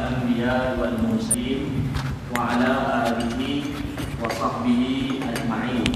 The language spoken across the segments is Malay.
الأنبياء والمرسلين وعلى آله وصحبه أجمعين.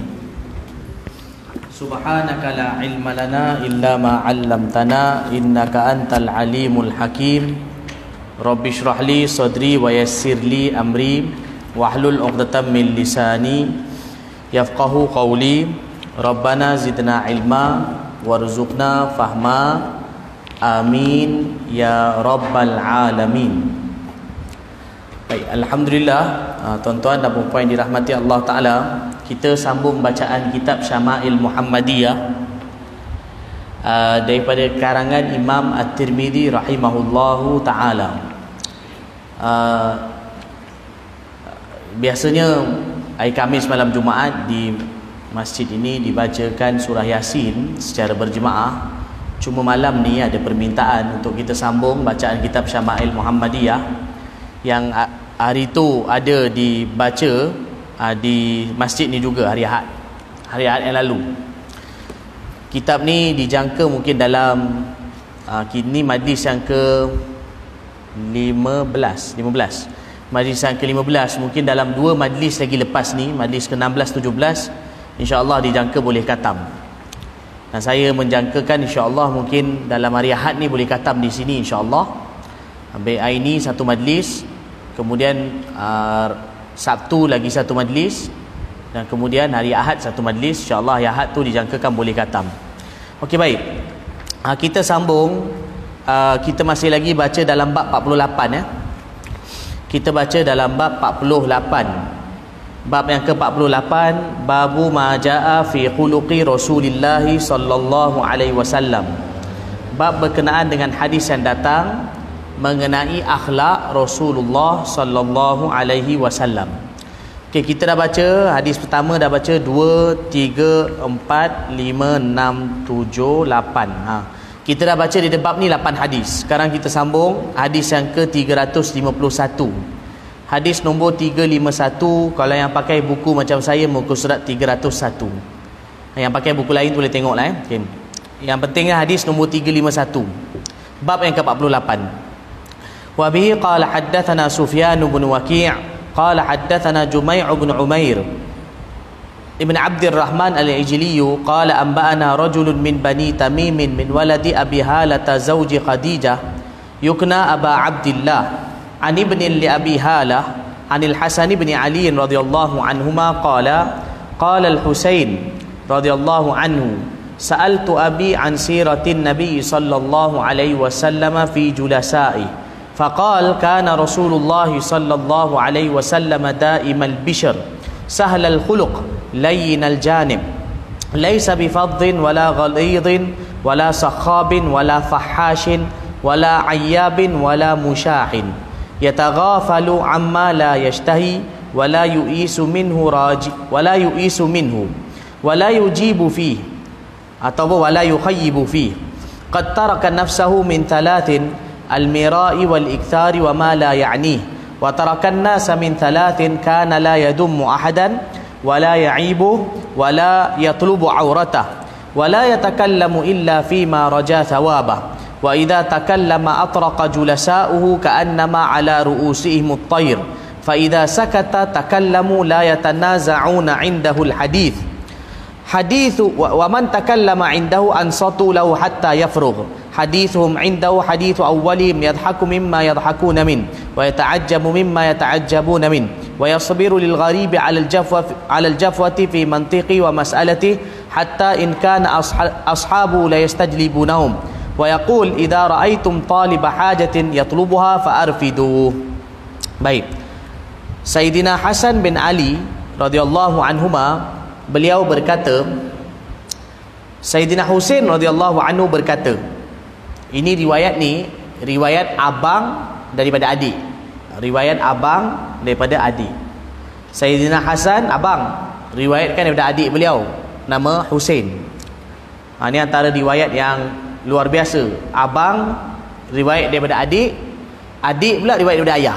سبحانك لا علم لنا إلا ما علمتنا إنك أنت العليم الحكيم. رب اشرح لي صدري ويسر لي أمري واحلل عقدة من لساني يفقهوا قولي. ربنا زدنا علما وارزقنا فهما amin ya rabbal alamin. Baik, alhamdulillah, tuan-tuan dan puan-puan yang dirahmati Allah Taala, kita sambung bacaan kitab Syama'il Muhammadiyah daripada karangan Imam At-Tirmidzi rahimahullahu taala. Biasanya hari Khamis malam Jumaat di masjid ini dibacakan surah Yasin secara berjemaah. Cuma malam ni ada permintaan untuk kita sambung bacaan kitab Syama'il Muhammadiyah yang hari tu ada dibaca di masjid ni juga hari Ahad yang lalu. Kitab ni dijangka mungkin dalam kini majlis yang ke 15. Majlis yang ke 15 mungkin dalam 2 majlis lagi lepas ni, majlis ke 16 17 insya-Allah dijangka boleh khatam. Dan saya menjangkakan insya-Allah mungkin dalam hari Ahad ni boleh khatam di sini insya-Allah. Ambil hari ni satu majlis, kemudian Sabtu lagi satu majlis, dan kemudian hari Ahad satu majlis. Insya-Allah hari Ahad tu dijangkakan boleh khatam. Okey, baik. Kita sambung, kita masih lagi baca dalam bab 48 ya. Kita baca dalam bab 48. Bab yang ke-48, babu ma jaa fi khuluqi Rasulillah sallallahu alaihi wasallam. Bab berkenaan dengan hadis yang datang mengenai akhlak Rasulullah sallallahu alaihi wasallam. Okey, kita dah baca hadis pertama, dah baca 2 3 4 5 6 7 8. Kita dah baca di bab ni 8 hadis. Sekarang kita sambung hadis yang ke-351. Hadis nombor 351. Kalau yang pakai buku macam saya, muka surat 301. Yang pakai buku lain boleh tengok lah okay. Yang pentingnya hadis nombor 351, bab yang ke-48. Wa bihi qala haddathana Sufyan bin Waki' qala haddathana Jumai' bin Umair ibn Abdurrahman al-Ijli qala anba'ana rajulun min bani Tamim min waladi Abi Halata zawji Khadijah yukna Aba Abdillah an ibn li Abi Halah anil Hasan bin Ali radhiyallahu anhuma qala qala al-Husain radhiyallahu anhu sa'altu abi an siratin nabiy sallallahu alaihi wasallam fi julasa'i faqala kana Rasulullah sallallahu alaihi wasallam da'imal bishr sahlal khuluq layyinal janib laysa bifadhin wala ghalidhin wala sakhabin wala fahashin wala ayyabin wala mushahin yataghafalu amma la yashtahi wala yu'isu minhu raji wala yu'isu minhu wala yujibu fihi atau wala yukhayyibu fihi qad taraka nafsahu min thalathin al-mira'i wal ikthari wa ma la ya'nihi wa taraka an-nasa min thalathin kana la yadummu ahadan wala ya'ibu wala yatlubu awratah wala yatakallamu illa fima raja thawabah wa idza takallama atraqa julasa'uhu ka'annama ala ru'usihim at-tayr fa idza sakata takallamu la yatanaza'una 'indahu al-hadith hadithu wa man takallama 'indahu ansatu lahu hatta yafrugh hadithuhum 'indahu hadithu awwalihim yadhaku mimma yadhakuna min wa yata'ajjabu mimma yata'ajjabuna min wa yasbiru lil gharibi 'ala al-jafwati fi mantiqi wa mas'alati hatta in kana ashabu la yastajlibunahum wa yaqul idza ra'aitum taliba hajatin yatlubuha fa'arfidu. Baik, Sayyidina Hasan bin Ali radhiyallahu anhuma beliau berkata, Sayyidina Husain radhiyallahu anhu berkata, ini riwayat ni riwayat abang daripada adik, riwayat abang daripada adik. Sayyidina Hasan abang riwayatkan daripada adik beliau nama Husain. Ini antara riwayat yang luar biasa. Abang riwayat daripada adik, adik pula riwayat daripada ayah.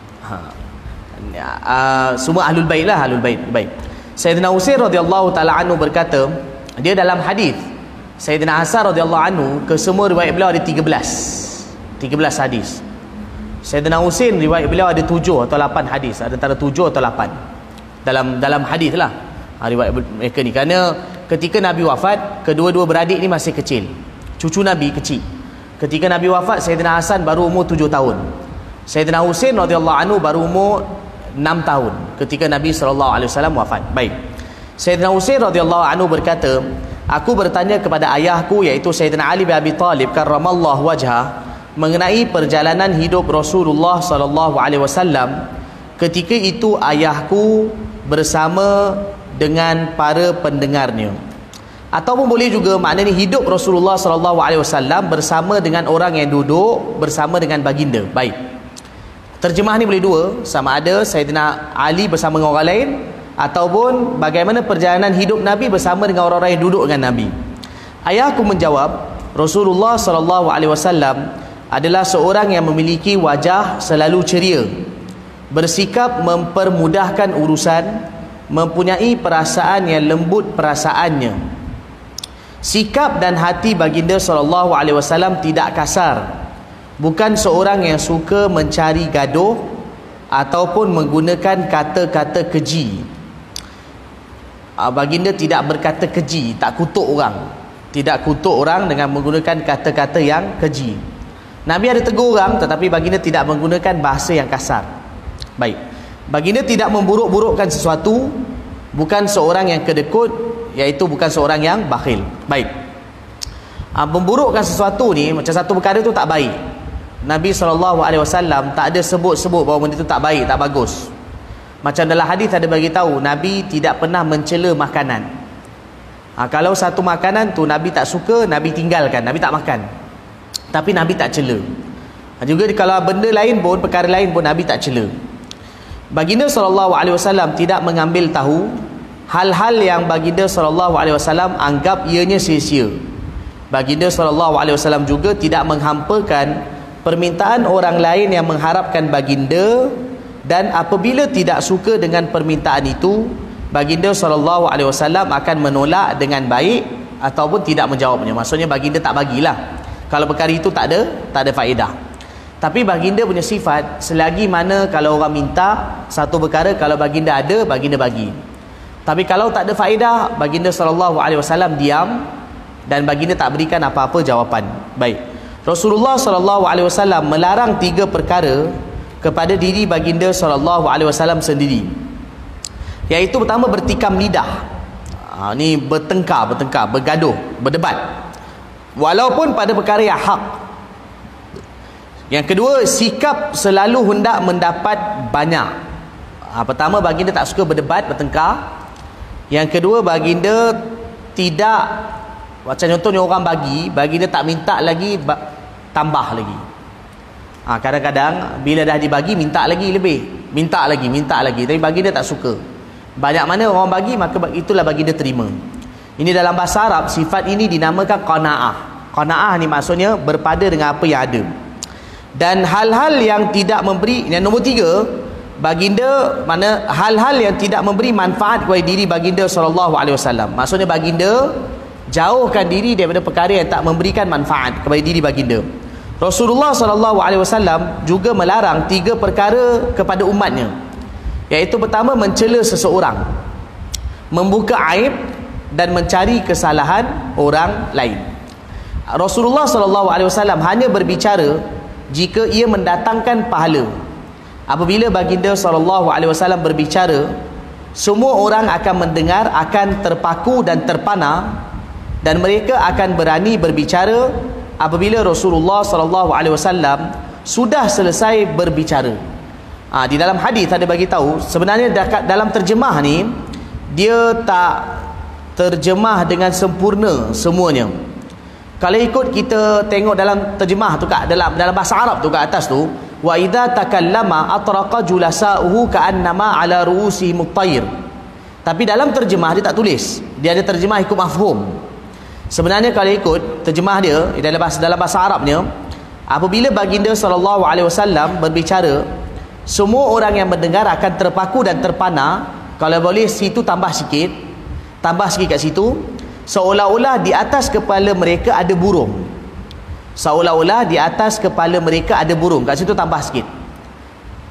Semua ahlul bait lah, ahlul bait. Baik. Sayyidina Husain radhiyallahu taala anhu berkata, dia dalam hadis Sayyidina Hasan radhiyallahu anhu, kesemua riwayat beliau ada 13 hadis. Sayyidina Husain riwayat beliau ada 7 atau 8 hadis, ada antara 7 atau 8 dalam hadis lah, riwayat mereka ni. Kerana ketika Nabi wafat, kedua-dua beradik ni masih kecil, cucu Nabi kecil. Ketika Nabi wafat, Sayyidina Hasan baru umur 7 tahun, Sayyidina Husain radhiyallahu anhu baru umur 6 tahun ketika Nabi SAW wafat. Baik, Sayyidina Husain radhiyallahu anhu berkata, aku bertanya kepada ayahku iaitu Sayyidina Ali bin Abi Talib karramallahu wajhah mengenai perjalanan hidup Rasulullah SAW. Ketika itu ayahku bersama dengan para pendengarnya, ataupun boleh juga maknanya hidup Rasulullah SAW bersama dengan orang yang duduk bersama dengan baginda. Baik, terjemah ni boleh dua, sama ada Sayyidina Ali bersama dengan orang lain, ataupun bagaimana perjalanan hidup Nabi bersama dengan orang-orang yang duduk dengan Nabi. Ayahku menjawab, Rasulullah SAW adalah seorang yang memiliki wajah selalu ceria, bersikap mempermudahkan urusan, mempunyai perasaan yang lembut perasaannya. Sikap dan hati baginda SAW tidak kasar, bukan seorang yang suka mencari gaduh ataupun menggunakan kata-kata keji. Baginda tidak berkata keji, tak kutuk orang, tidak kutuk orang dengan menggunakan kata-kata yang keji. Nabi ada tegur orang, tetapi baginda tidak menggunakan bahasa yang kasar. Baik, baginda tidak memburuk-burukkan sesuatu, bukan seorang yang kedekut, iaitu bukan seorang yang bakhil. Baik, memburukkan sesuatu ni macam satu perkara tu tak baik. Nabi SAW tak ada sebut-sebut bahawa benda tu tak baik, tak bagus. Macam dalam hadis ada bagi tahu, Nabi tidak pernah mencela makanan. Kalau satu makanan tu Nabi tak suka, Nabi tinggalkan, Nabi tak makan, tapi Nabi tak cela. Juga kalau benda lain pun, perkara lain pun Nabi tak cela. Baginda SAW tidak mengambil tahu hal-hal yang baginda SAW anggap ianya sia-sia. Baginda SAW juga tidak menghampakan permintaan orang lain yang mengharapkan baginda, dan apabila tidak suka dengan permintaan itu, baginda SAW akan menolak dengan baik ataupun tidak menjawabnya. Maksudnya baginda tak bagilah kalau perkara itu tak ada faedah. Tapi baginda punya sifat, selagi mana kalau orang minta satu perkara, kalau baginda ada, baginda bagi. Tapi kalau tak ada faedah, baginda SAW diam dan baginda tak berikan apa-apa jawapan. Baik, Rasulullah SAW melarang 3 perkara kepada diri baginda SAW sendiri, iaitu pertama bertikam lidah. Ni bertengkar, bergaduh, berdebat walaupun pada perkara yang hak. Yang kedua, sikap selalu hendak mendapat banyak. Pertama, baginda tak suka berdebat, bertengkar. Yang kedua, baginda tidak, macam contohnya orang bagi, baginda tak minta lagi, tambah lagi. Kadang-kadang bila dah dibagi, minta lagi lebih, minta lagi. Tapi baginda tak suka. Banyak mana orang bagi, maka itulah baginda terima. Ini dalam bahasa Arab, sifat ini dinamakan qanaah. Qanaah ni maksudnya berpada dengan apa yang ada. Dan hal-hal yang tidak memberi, yang nombor 3, baginda mana hal-hal yang tidak memberi manfaat kepada diri baginda SAW. Maksudnya baginda jauhkan diri daripada perkara yang tak memberikan manfaat kepada diri baginda. Rasulullah SAW juga melarang 3 perkara kepada umatnya, iaitu pertama, mencela seseorang, membuka aib dan mencari kesalahan orang lain. Rasulullah SAW hanya berbicara jika ia mendatangkan pahala. Apabila baginda SAW berbicara, semua orang akan mendengar, akan terpaku dan terpana, dan mereka akan berani berbicara apabila Rasulullah SAW sudah selesai berbicara. Di dalam hadis ada bagi tahu, sebenarnya dalam terjemah ni dia tak terjemah dengan sempurna semuanya. Kalau ikut kita tengok dalam terjemah tu kat dalam bahasa Arab tu kat atas tu, wa idza takallama atraqa julasa'uhu ka'annama ala ru'usi mutayr. Tapi dalam terjemah dia tak tulis, dia ada terjemah ikut mafhum. Sebenarnya kalau ikut terjemah dia dalam bahasa Arabnya, apabila baginda SAW berbicara, semua orang yang mendengar akan terpaku dan terpana. Kalau boleh situ tambah sikit kat situ, seolah-olah di atas kepala mereka ada burung. Seolah-olah di atas kepala mereka ada burung. Kat situ tambah sikit.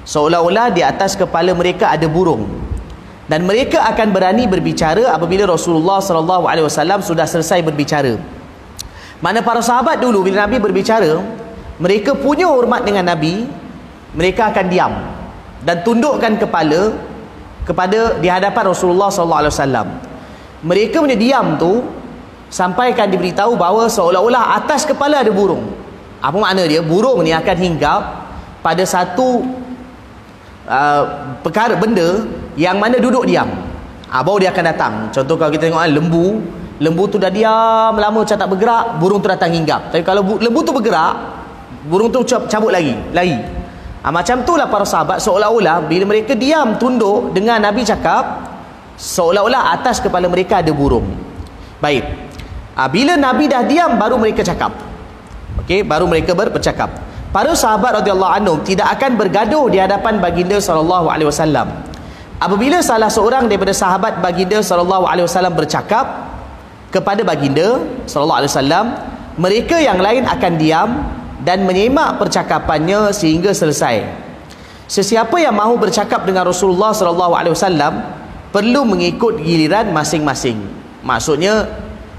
seolah-olah di atas kepala mereka ada burung, dan mereka akan berani berbicara apabila Rasulullah SAW sudah selesai berbicara. Mana para sahabat dulu bila Nabi berbicara, mereka punya hormat dengan Nabi, mereka akan diam dan tundukkan kepala kepada di hadapan Rasulullah SAW. Mereka punya diam tu sampaikan diberitahu bahawa seolah-olah atas kepala ada burung. Apa makna dia? Burung ni akan hinggap pada satu perkara, benda yang mana duduk diam, baru dia akan datang. Contoh kalau kita tengok lembu tu dah diam lama macam tak bergerak, burung tu datang hinggap. Tapi kalau lembu tu bergerak, burung tu cabut lari. Macam tu lah para sahabat, seolah-olah bila mereka diam tunduk dengan Nabi cakap, seolah-olah atas kepala mereka ada burung. Baik, bila Nabi dah diam baru mereka cakap. Okey, baru mereka bercakap. Para sahabat radhiyallahu anhum tidak akan bergaduh di hadapan baginda sallallahu alaihi wasallam. Apabila salah seorang daripada sahabat baginda sallallahu alaihi wasallam bercakap kepada baginda sallallahu alaihi wasallam, mereka yang lain akan diam dan menyemak percakapannya sehingga selesai. Sesiapa yang mahu bercakap dengan Rasulullah sallallahu alaihi wasallam perlu mengikut giliran masing-masing. Maksudnya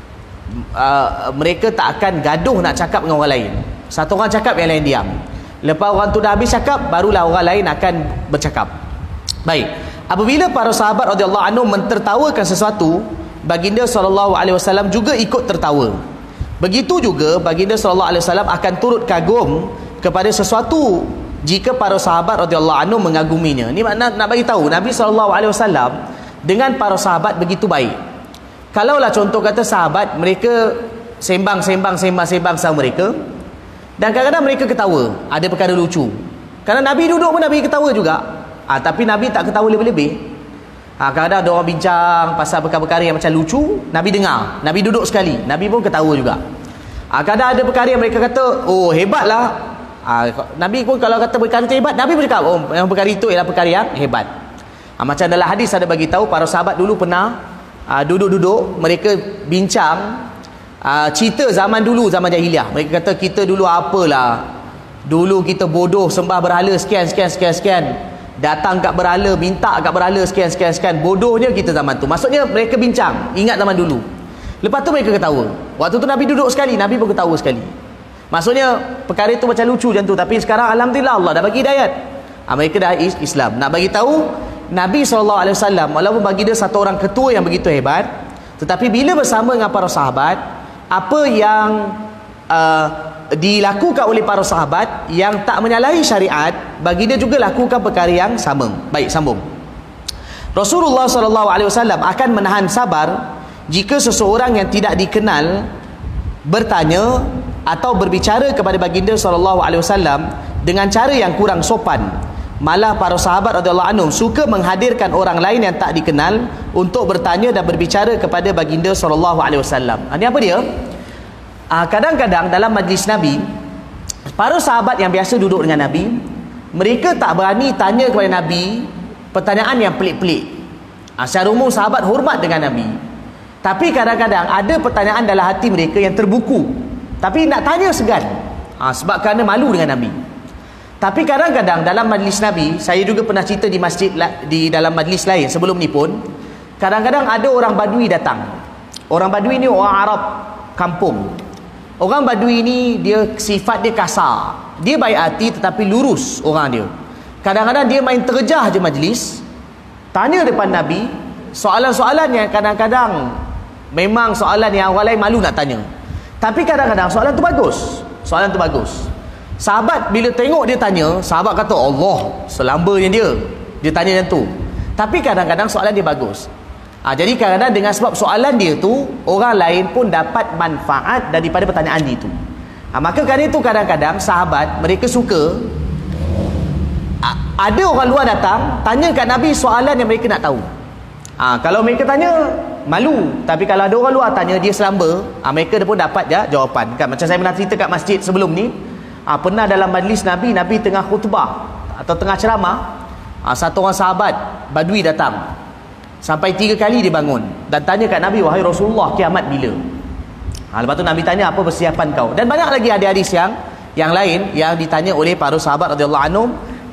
mereka tak akan gaduh nak cakap dengan orang lain. Satu orang cakap, yang lain diam. Lepas orang tu dah habis cakap, barulah orang lain akan bercakap. Baik, apabila para sahabat radhiyallahu anhum mentertawakan sesuatu, baginda sallallahu alaihi wasallam juga ikut tertawa. Begitu juga baginda sallallahu alaihi wasallam akan turut kagum kepada sesuatu jika para sahabat radhiyallahu anhum mengaguminya. Ni makna nak bagi tahu Nabi sallallahu alaihi wasallam dengan para sahabat begitu baik. Kalaulah contoh kata sahabat mereka sembang sama mereka, dan kadang-kadang mereka ketawa, ada perkara lucu. Kerana Nabi duduk pun Nabi ketawa juga. Tapi Nabi tak ketawa lebih-lebih. Kadang-kadang ada orang bincang pasal perkara-perkara yang macam lucu, Nabi dengar, Nabi duduk sekali, Nabi pun ketawa juga. Kadang ada perkara yang mereka kata, oh hebatlah, Nabi pun kalau kata perkara itu hebat, Nabi pun cakap, oh yang perkara itu ialah perkara yang hebat. Macam dalam hadis ada bagi tahu para sahabat dulu pernah duduk-duduk, mereka bincang cerita zaman dulu, zaman jahiliah. Mereka kata kita dulu apalah, dulu kita bodoh sembah berhala sekian, datang kat berhala, minta kat berhala sekian, bodohnya kita zaman tu. Maksudnya mereka bincang, ingat zaman dulu. Lepas tu mereka ketawa. Waktu tu Nabi duduk sekali, Nabi pun ketawa sekali. Maksudnya perkara itu macam lucu macam tu, tapi sekarang alhamdulillah Allah dah bagi hidayat. Mereka dah Islam. Nak bagi tahu Nabi SAW walaupun bagi dia satu orang ketua yang begitu hebat, tetapi bila bersama dengan para sahabat, apa yang dilakukan oleh para sahabat yang tak menyalahi syariat, bagi dia juga lakukan perkara yang sama. Baik, sambung. Rasulullah SAW akan menahan sabar jika seseorang yang tidak dikenal bertanya atau berbicara kepada baginda SAW dengan cara yang kurang sopan. Malah para sahabat radhiyallahu anhum suka menghadirkan orang lain yang tak dikenal untuk bertanya dan berbicara kepada baginda SAW. Ini apa dia? Kadang-kadang dalam majlis Nabi, para sahabat yang biasa duduk dengan Nabi, mereka tak berani tanya kepada Nabi pertanyaan yang pelik-pelik. Secara umum sahabat hormat dengan Nabi, tapi kadang-kadang ada pertanyaan dalam hati mereka yang terbuku, tapi nak tanya segan, sebab kerana malu dengan Nabi. Tapi kadang-kadang dalam majlis Nabi, saya juga pernah cerita di masjid, di dalam majlis lain sebelum ni pun, kadang-kadang ada orang Badui datang. Orang Badui ni orang Arab kampung. Orang Badui ni dia sifat dia kasar, dia baik hati tetapi lurus orang dia. Kadang-kadang dia main terjah je majlis, tanya depan Nabi soalan-soalan yang kadang-kadang memang soalan yang orang lain malu nak tanya. Tapi kadang-kadang soalan tu bagus. Soalan tu bagus. Sahabat bila tengok dia tanya, sahabat kata Allah, selambanya dia tanya macam tu. Tapi kadang-kadang soalan dia bagus. Jadi kadang-kadang dengan sebab soalan dia tu, orang lain pun dapat manfaat daripada pertanyaan dia tu. Maka kerana itu kadang-kadang sahabat mereka suka ada orang luar datang tanya kat Nabi soalan yang mereka nak tahu. Kalau mereka tanya malu, tapi kalau ada orang luar tanya dia selamba, mereka pun dapat jawapan. Macam saya pernah cerita kat masjid sebelum ni, pernah dalam majlis Nabi, Nabi tengah khutbah atau tengah ceramah, satu orang sahabat Badui datang. Sampai 3 kali dia bangun dan tanya kat Nabi, wahai Rasulullah, kiamat bila? Lepas tu Nabi tanya, apa persiapan kau? Dan banyak lagi hadis-hadis yang lain yang ditanya oleh para sahabat radhiyallahu anhum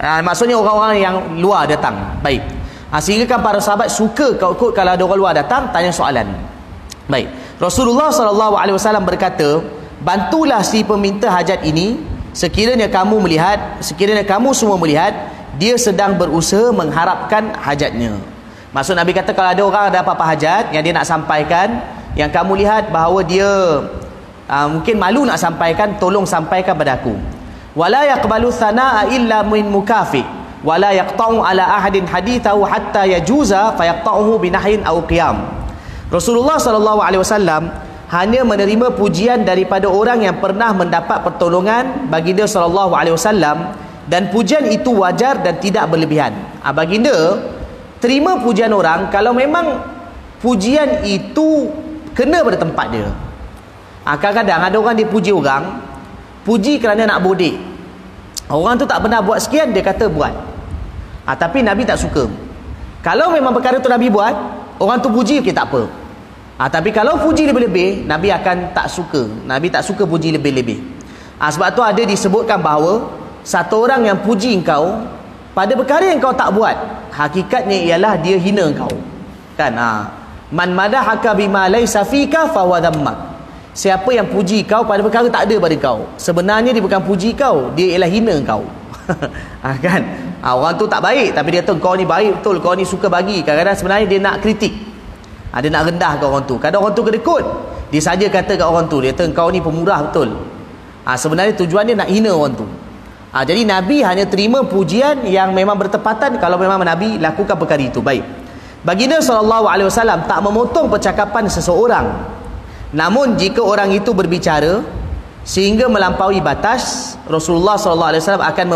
Maksudnya orang-orang yang luar datang. Baik. Sehingga kan para sahabat suka ikut kalau ada orang luar datang tanya soalan. Baik. Rasulullah SAW berkata, bantulah si peminta hajat ini sekiranya kamu semua melihat dia sedang berusaha mengharapkan hajatnya. Maksud Nabi kata, kalau ada orang ada apa-apa hajat yang dia nak sampaikan, yang kamu lihat bahawa dia mungkin malu nak sampaikan, tolong sampaikan pada aku. Wala yaqbalu thana'a illa min mukafi wala yaqta'u ala ahadin hadithahu hatta yajuza fayaqta'uhu binahyin aw qiyam. Rasulullah SAW hanya menerima pujian daripada orang yang pernah mendapat pertolongan baginda SAW, dan pujian itu wajar dan tidak berlebihan. Baginda terima pujian orang kalau memang pujian itu kena pada tempat dia. Kadang-kadang ada orang dia puji orang, puji kerana nak bodek. Orang tu tak pernah buat sekian, dia kata buat. Tapi Nabi tak suka. Kalau memang perkara tu Nabi buat, orang tu puji, okey, tak apa. Tapi kalau puji lebih-lebih, Nabi akan tak suka. Nabi tak suka puji lebih-lebih. Sebab tu ada disebutkan bahawa satu orang yang puji engkau pada perkara yang kau tak buat, hakikatnya ialah dia hina engkau. Kan? Man madahaka bima laysa fika fahuwa dhammak. Siapa yang puji kau pada perkara tak ada pada kau, sebenarnya dia bukan puji kau, dia ialah hina kau. Kan? Orang tu tak baik tapi dia kata kau ni baik betul, kau ni suka bagi. Kadang-kadang sebenarnya dia nak kritik. Dia nak rendahkan orang tu. Kadang orang tu kedekut, dia saja kata kat orang tu, dia kata kau ni pemurah betul. Sebenarnya tujuan dia nak hina orang tu. Jadi Nabi hanya terima pujian yang memang bertepatan kalau memang Nabi lakukan perkara itu. Baik. Baginda SAW tak memotong percakapan seseorang. Namun jika orang itu berbicara sehingga melampaui batas, Rasulullah SAW akan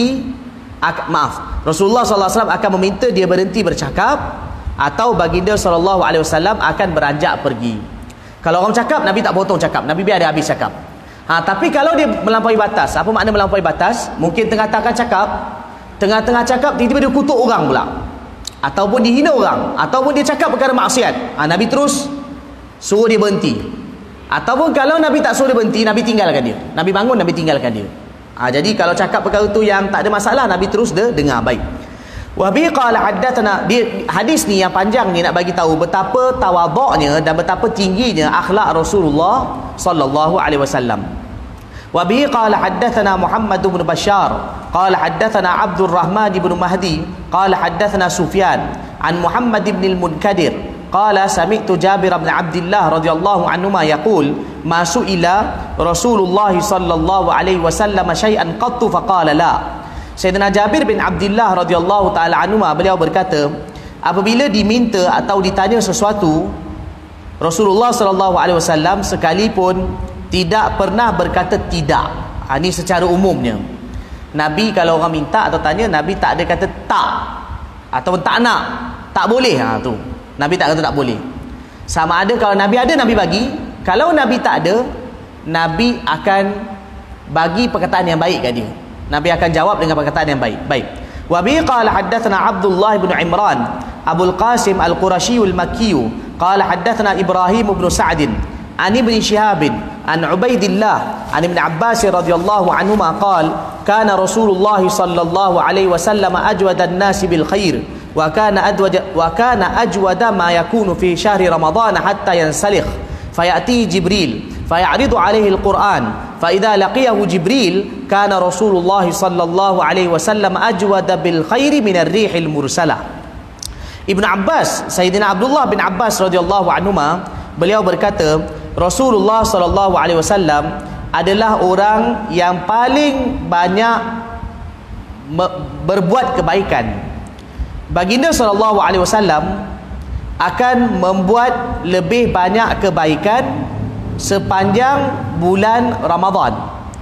Rasulullah SAW akan meminta dia berhenti bercakap, atau baginda SAW akan beranjak pergi. Kalau orang cakap, Nabi tak potong cakap, Nabi biar dia habis cakap. Tapi kalau dia melampaui batas, apa makna melampaui batas? Mungkin tengah-tengah cakap tiba-tiba dia kutuk orang pula, ataupun dihina orang, ataupun dia cakap perkara maksiat. Nabi terus suruh dia berhenti. Ataupun kalau Nabi tak suruh dia berhenti, Nabi tinggalkan dia. Nabi bangun, Nabi tinggalkan dia. Jadi kalau cakap perkara tu yang tak ada masalah, Nabi terus dengar. Baik. Wa bi qala haddatsana, hadis ni yang panjang ni nak bagi tahu betapa tawaduknya dan betapa tingginya akhlak Rasulullah sallallahu alaihi wasallam. Wa bi qala haddatsana Muhammad bin Bashar qala haddatsana Abdul Rahman bin Mahdi qala haddatsana Sufyan an Muhammad bin al-Munkadir qala sami'tu Jabir bin Abdullah radhiyallahu anhuma yaqul ma su'ila Rasulullah sallallahu alaihi wasallam syai'an qattu faqala la. Sayyidina Jabir bin Abdullah radhiyallahu taala anhu, beliau berkata, apabila diminta atau ditanya sesuatu, Rasulullah sallallahu alaihi wasallam sekalipun tidak pernah berkata tidak. Ini secara umumnya. Nabi kalau orang minta atau tanya, Nabi tak ada kata tak ataupun tak nak, tak boleh. Tu Nabi tak kata tak boleh. Sama ada kalau Nabi ada, Nabi bagi. Kalau Nabi tak ada, Nabi akan bagi perkataan yang baik kat dia. Nabi akan jawab dengan perkataan yang baik. Baik. Wa bi qala haddatsana Abdullah bin Imran Abul Qasim Al-Qurashi Al-Makki qala haddatsana Ibrahim bin Sa'd an Ibn Shihab an Ubaidillah an Ibn Abbas radhiyallahu anhuma qala kana Rasulullah sallallahu alaihi wasallam ajwada an-nas bil khair wa kana ajwada ma yakunu fi syahri Ramadan hatta yansalikh fayati Jibril fayaridu alaihi al-Quran فإذا لقيه جبريل كان رسول الله صلى الله عليه وسلم أجود بالخير من الريح المرسلة. Ibn Abbas, Sayyidina Abdullah bin Abbas radhiyallahu anhuma, beliau berkata, Rasulullah sallallahu alaihi wasallam adalah orang yang paling banyak berbuat kebaikan. Baginda sallallahu alaihi wasallam akan membuat lebih banyak kebaikan sepanjang bulan Ramadan.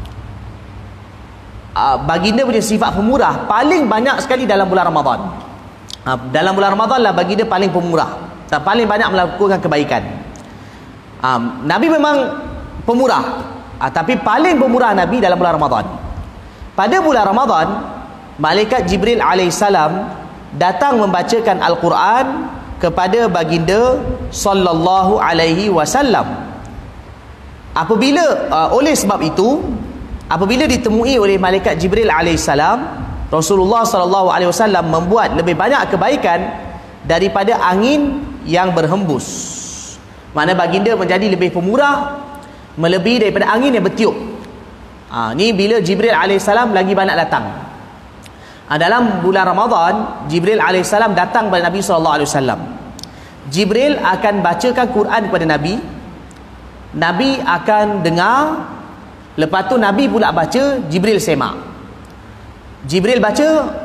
Baginda punya sifat pemurah paling banyak sekali dalam bulan Ramadan. Dalam bulan Ramadan lah baginda paling pemurah dan paling banyak melakukan kebaikan. Nabi memang pemurah, tapi paling pemurah Nabi dalam bulan Ramadan. Pada bulan Ramadan, malaikat Jibril alaihissalam datang membacakan Al-Quran kepada baginda sallallahu alaihi wasallam. Apabila oleh sebab itu, apabila ditemui oleh malaikat Jibril alaihissalam, Rasulullah SAW membuat lebih banyak kebaikan daripada angin yang berhembus. Mana baginda menjadi lebih pemurah melebihi daripada angin yang bertiup. Ni bila Jibril alaihissalam lagi banyak datang. Dalam bulan Ramadan, Jibril alaihissalam datang kepada Nabi SAW. Jibril akan bacakan Quran kepada Nabi. Nabi akan dengar. Lepas tu Nabi pula baca, Jibril semak. Jibril baca,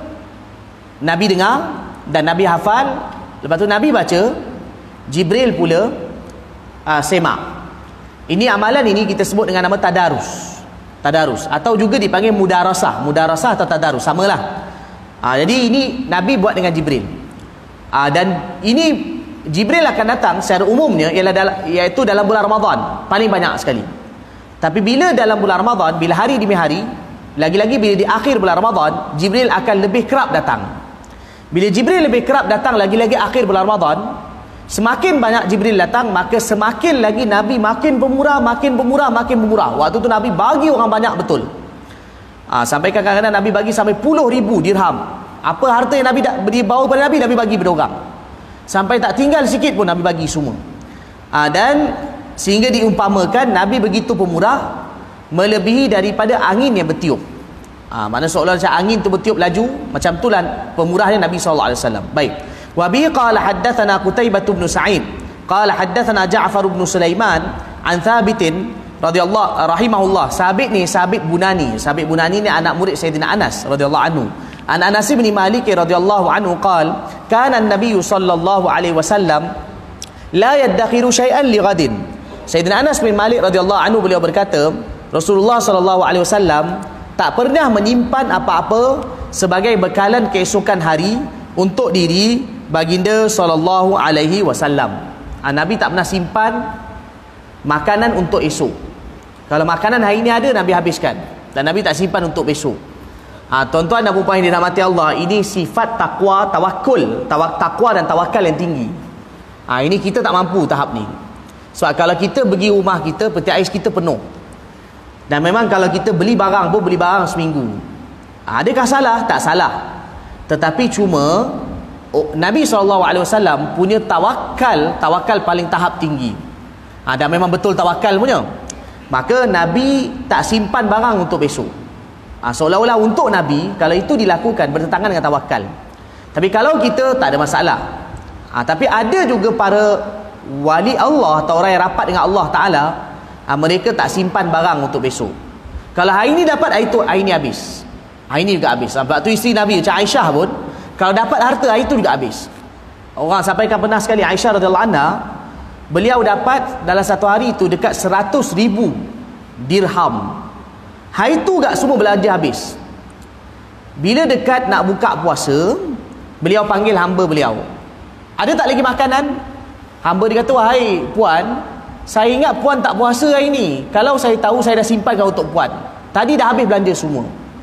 Nabi dengar dan Nabi hafal. Lepas tu Nabi baca, Jibril pula semak. Ini amalan ini kita sebut dengan nama tadarus. Tadarus atau juga dipanggil mudarasah. Mudarasah atau tadarus, samalah. Jadi ini Nabi buat dengan Jibril. Dan ini Jibril akan datang secara umumnya iaitu dalam bulan Ramadan paling banyak sekali. Tapi bila dalam bulan Ramadan, bila hari demi hari, lagi-lagi bila di akhir bulan Ramadan, Jibril akan lebih kerap datang. Bila Jibril lebih kerap datang lagi-lagi akhir bulan Ramadan, semakin banyak Jibril datang, maka semakin lagi Nabi makin pemurah, makin pemurah, makin pemurah. Waktu tu Nabi bagi orang banyak betul. Sampai kadang-kadang Nabi bagi sampai 10,000 dirham. Apa harta yang Nabi dibawa pada Nabi, Nabi bagi pada orang. Sampai tak tinggal sikit pun Nabi bagi semua. Dan sehingga diumpamakan Nabi begitu pemurah melebihi daripada angin yang bertiup. Mana seolah macam angin tu bertiup laju, macam itulah pemurahnya Nabi SAW. Baik. Wa bi qala haddatsana Qutaibah bin Sa'id qala haddatsana Ja'far bin Sulaiman an Thabitin radhiyallahu rahimahullah. Sabit ni Sabit Bunani. Sabit Bunani ni anak murid Sayyidina Anas radhiyallahu anhu. An Anas bin Malik radhiyallahu anhu qala kana an-nabiy sallallahu alaihi wasallam la yaddakhiru syai'an li ghadin. Sayyidina Anas bin Malik radhiyallahu anhu beliau berkata, Rasulullah sallallahu alaihi wasallam tak pernah menyimpan apa-apa sebagai bekalan keesokan hari untuk diri baginda sallallahu alaihi wasallam. Nabi tak pernah simpan makanan untuk esok. Kalau makanan hari ini ada, Nabi habiskan, dan Nabi tak simpan untuk besok. Tuan-tuan dan puan-puan yang dirahmati Allah, ini sifat takwa, tawakul, takwa dan tawakal yang tinggi. Ini kita tak mampu tahap ni. Sebab kalau kita pergi rumah kita, peti ais kita penuh. Dan memang kalau kita beli barang pun beli barang seminggu. Adakah salah? Tak salah. Tetapi cuma Nabi SAW punya tawakal paling tahap tinggi. Dan memang betul tawakal punya. Maka Nabi tak simpan barang untuk besok. Seolah-olah untuk Nabi, kalau itu dilakukan bertentangan dengan tawakal. Tapi kalau kita, tak ada masalah. Tapi ada juga para wali Allah atau orang yang rapat dengan Allah Ta'ala, mereka tak simpan barang untuk besok. Kalau hari ini dapat, hari ini habis. Hari ini juga habis. Sebab tu isteri Nabi macam Aisyah pun, kalau dapat harta, hari itu juga habis. Orang sampaikan pernah sekali, Aisyah radhiyallahu anha, beliau dapat dalam satu hari itu dekat 100,000 dirham. Hari itu tak semua belanja habis. Bila dekat nak buka puasa, beliau panggil hamba beliau, ada tak lagi makanan? Hamba dia kata, wahai puan, saya ingat puan tak puasa hari ni. Kalau saya tahu, saya dah simpankan untuk puan. Tadi dah habis belanja semua.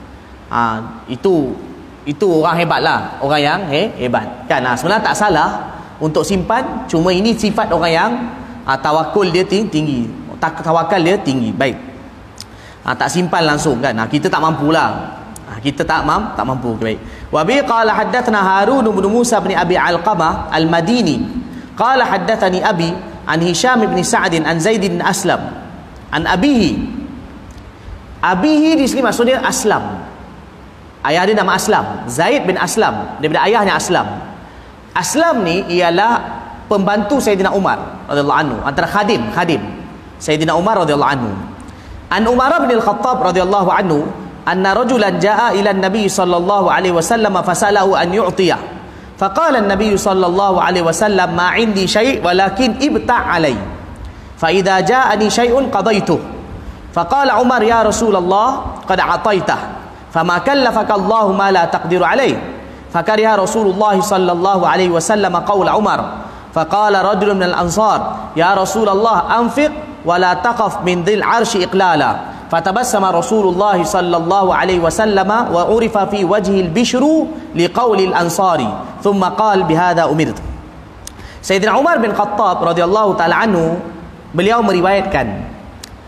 Itu orang hebat lah. Orang yang hebat kan. Sebenarnya tak salah untuk simpan, cuma ini sifat orang yang tawakul dia tinggi, tawakal dia tinggi. Baik. Tak simpan langsung kan. Kita tak mampulah. Kita tak mampu. Baik. Wa bi qala haddatsana Harun bin Musa bin Abi Alqamah Al-Madini qala haddatsani Abi an Hisham bin Sa'd an Zaid bin Aslam an abihi. Abihi di sini maksudnya Aslam. Ayah dia nama Aslam, Zaid bin Aslam, daripada ayahnya Aslam. Aslam ni ialah pembantu Sayyidina Umar radhiyallahu anhu, antara khadim Sayyidina Umar radhiyallahu anhu. An Umar bin Al-Khattab radhiyallahu anhu anna rajulan jaa ila an-nabi sallallahu alaihi wasallam fasalahu an yu'tiyah. Faqala an-nabi sallallahu alaihi wasallam ma 'indi syai' walakin ibta' alai. Fa idza ja'ani syai'un qadaytuh. Faqala Umar ya Rasulullah qad a'taitah. Fama kallafaka Allah ma la taqdiru alayh. Fakariha Rasulullah sallallahu alaihi wasallam qaula Umar. Faqala rajulun min al-ansar, ya Rasulullah anfiq wa la taqaf min dhil 'arsy iqlala. Fatabassama Rasulullah sallallahu alaihi wasallam wa urifa fi wajhi al-bishru liqauli al-ansari. Thumma qala bihadha umirt. Sayyidina Umar bin Khattab radhiyallahu taala anhu beliau meriwayatkan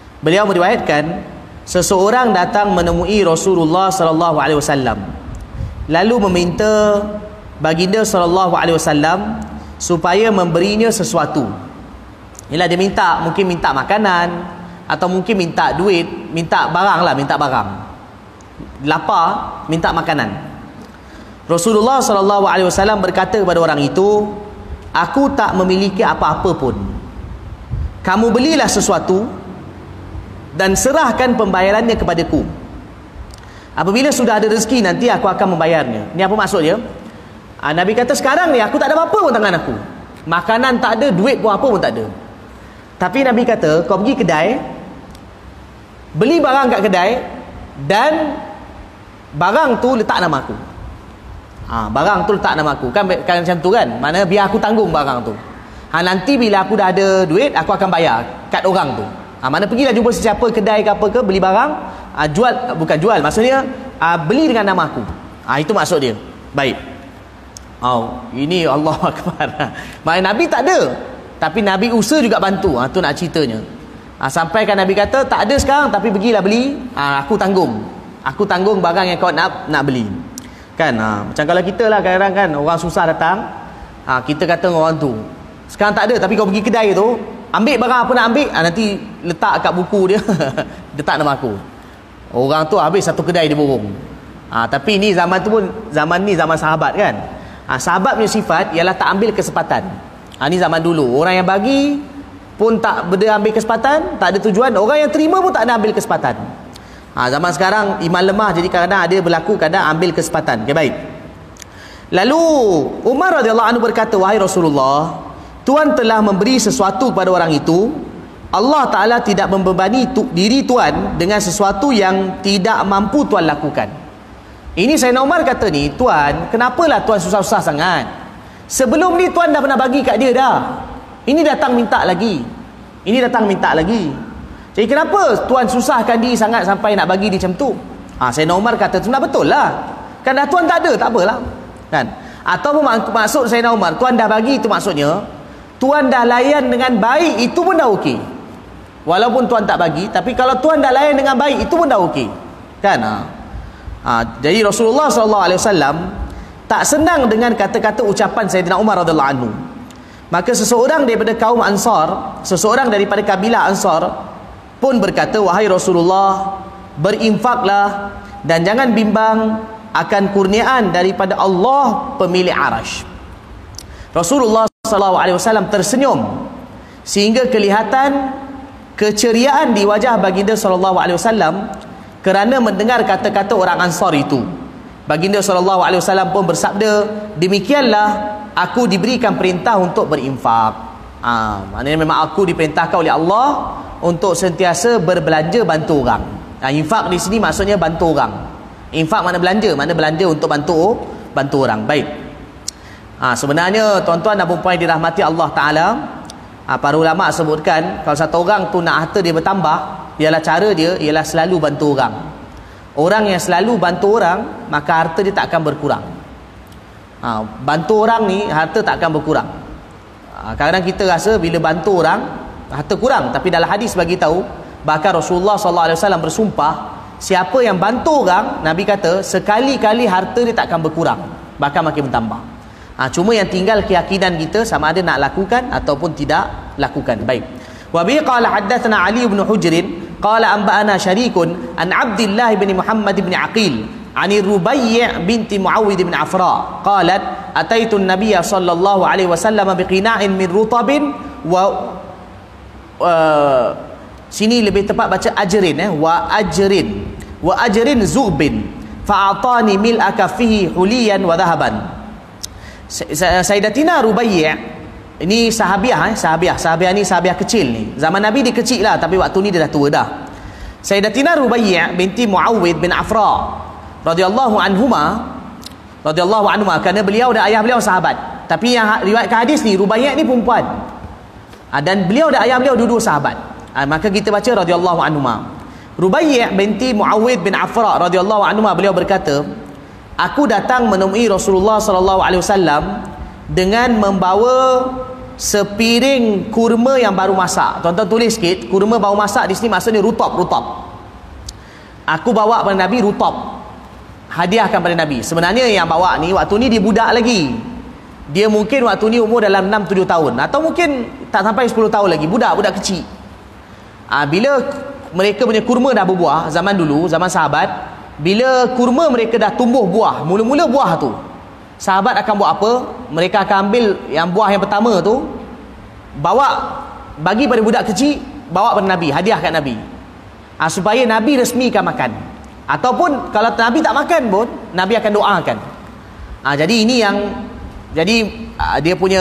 seseorang datang menemui Rasulullah sallallahu alaihi wasallam. lalu meminta baginda SAW supaya memberinya sesuatu. Ialah dia minta, mungkin minta makanan atau mungkin minta duit, minta barang lah, minta barang. Lapar, minta makanan. Rasulullah SAW berkata kepada orang itu, aku tak memiliki apa-apa pun. Kamu belilah sesuatu dan serahkan pembayarannya kepadaku. Apabila sudah ada rezeki, nanti aku akan membayarnya. Ini apa maksud dia? Nabi kata, sekarang ni aku tak ada apa-apa pun tangan aku. Makanan tak ada, duit pun apa pun tak ada. Tapi Nabi kata, kau pergi kedai, beli barang kat kedai, dan barang tu letak nama aku. Barang tu letak nama aku. Kan macam tu kan? Mana biar aku tanggung barang tu. Nanti bila aku dah ada duit, aku akan bayar kat orang tu. Mana pergilah jumpa sesiapa kedai ke apa ke, beli barang, jual, bukan jual, maksudnya beli dengan nama aku. Itu maksud dia. Baik. Ini Allah Akbar. Maknanya Nabi tak ada, tapi Nabi usaha juga bantu. Tu nak ceritanya. Sampai kan Nabi kata, tak ada sekarang, tapi pergilah beli, aku tanggung. Aku tanggung barang yang kau nak beli. Kan? Macam kalau kita lah, kadang-kadang kan orang susah datang, kita kata dengan orang tu, sekarang tak ada, tapi kau pergi kedai tu, ambil barang apa nak ambil, nanti letak kat buku dia, letak nama aku. Orang tu habis satu kedai dia borong. Tapi ni zaman tu pun, zaman sahabat kan. Sahabat punya sifat ialah tak ambil kesempatan. Ni zaman dulu, orang yang bagi pun tak benda ambil kesempatan, tak ada tujuan. Orang yang terima pun tak ada ambil kesempatan. Zaman sekarang iman lemah, jadi kadang-kadang ada berlaku, kadang ambil kesempatan. Okay, baik. Lalu Umar radhiyallahu anhu berkata, wahai Rasulullah, Tuan telah memberi sesuatu kepada orang itu. Allah Ta'ala tidak membebani diri Tuan dengan sesuatu yang tidak mampu Tuan lakukan. Ini Sayyidina Umar kata ni, Tuan, kenapalah Tuan susah-susah sangat? Sebelum ni Tuan dah pernah bagi kat dia dah. Ini datang minta lagi. Ini datang minta lagi. Jadi kenapa Tuan susahkan diri sangat sampai nak bagi dia macam tu? Sayyidina Umar kata, tu nak betul lah. Kan dah Tuan tak ada, tak apalah. Kan? Atau maksud Sayyidina Umar, Tuan dah bagi, itu maksudnya Tuan dah layan dengan baik, itu pun dah okey. Walaupun Tuan tak bagi, tapi kalau Tuan dah layan dengan baik, itu pun dah okey. Kan? Jadi Rasulullah SAW tak senang dengan kata-kata ucapan Sayyidina Umar radhiyallahu anhu. Maka seseorang daripada kaum Ansar, seseorang daripada kabilah Ansar pun berkata, wahai Rasulullah, berinfaklah dan jangan bimbang akan kurniaan daripada Allah pemilik Arash. Rasulullah SAW tersenyum sehingga kelihatan keceriaan di wajah baginda SAW kerana mendengar kata-kata orang Ansar itu. Baginda SAW pun bersabda, demikianlah aku diberikan perintah untuk berinfak. Maknanya memang aku diperintahkan oleh Allah untuk sentiasa berbelanja bantu orang. Infak di sini maksudnya bantu orang. Infak mana belanja, mana belanja untuk bantu orang. Baik. Sebenarnya tuan-tuan dan puan-puan yang dirahmati Allah Ta'ala, para ulama sebutkan, kalau satu orang tu nak harta dia bertambah, ialah cara dia ialah selalu bantu orang. Orang yang selalu bantu orang, maka harta dia tak akan berkurang. Bantu orang ni harta tak akan berkurang. Kadang-kadang kita rasa bila bantu orang harta kurang, tapi dalam hadis bagi tahu, bahkan Rasulullah SAW bersumpah, siapa yang bantu orang, Nabi kata sekali-kali harta dia tak akan berkurang, bahkan makin bertambah. Cuma yang tinggal keyakinan kita sama ada nak lakukan ataupun tidak lakukan. Baik. Wa bi qala haddatsana Ali bin Hujr qala anba'ana Syarikun an Abdullah bin Muhammad bin Aqil an Rubai' binti Muawwid bin Afra qalat ataitu an-nabiy sallallahu alaihi wasallam biqina'in min rutabin wa sini lebih tepat baca ajrin wa ajrin zubin fa'atani mil'aka fihi huliyan wa dhahaban. Sayyidatina Rubai' ini sahabiah ni sahabiah kecil ni. Zaman Nabi dia kecil lah, tapi waktu ni dia dah tua dah. Sayyidatina Rubai' binti Muawwid bin Afra radhiyallahu anhuma kerana beliau dan ayah beliau sahabat. Tapi yang riwayatkan hadis ni Rubai' ni perempuan. Dan beliau dan ayah beliau dua-dua sahabat. Maka kita baca radhiyallahu anhuma. Rubai' binti Muawwid bin Afra radhiyallahu anhuma beliau berkata, aku datang menemui Rasulullah sallallahu alaihi wasallam dengan membawa sepiring kurma yang baru masak. Tuan-tuan tulis sikit, kurma baru masak di sini maksudnya rutab. Aku bawa kepada Nabi rutab. hadiahkan pada Nabi. Sebenarnya yang bawa ni waktu ni dia budak lagi. Dia mungkin waktu ni umur dalam 6-7 tahun atau mungkin tak sampai 10 tahun lagi, budak kecil. Bila mereka punya kurma dah berbuah zaman dulu, zaman sahabat, bila kurma mereka dah tumbuh buah, mula-mula buah tu, sahabat akan buat apa? Mereka akan ambil yang buah yang pertama tu, bawa bagi pada budak kecil, bawa pada Nabi, hadiah kat Nabi. Supaya Nabi resmikan makan. Ataupun kalau Nabi tak makan pun, Nabi akan doakan. Jadi ini yang dia punya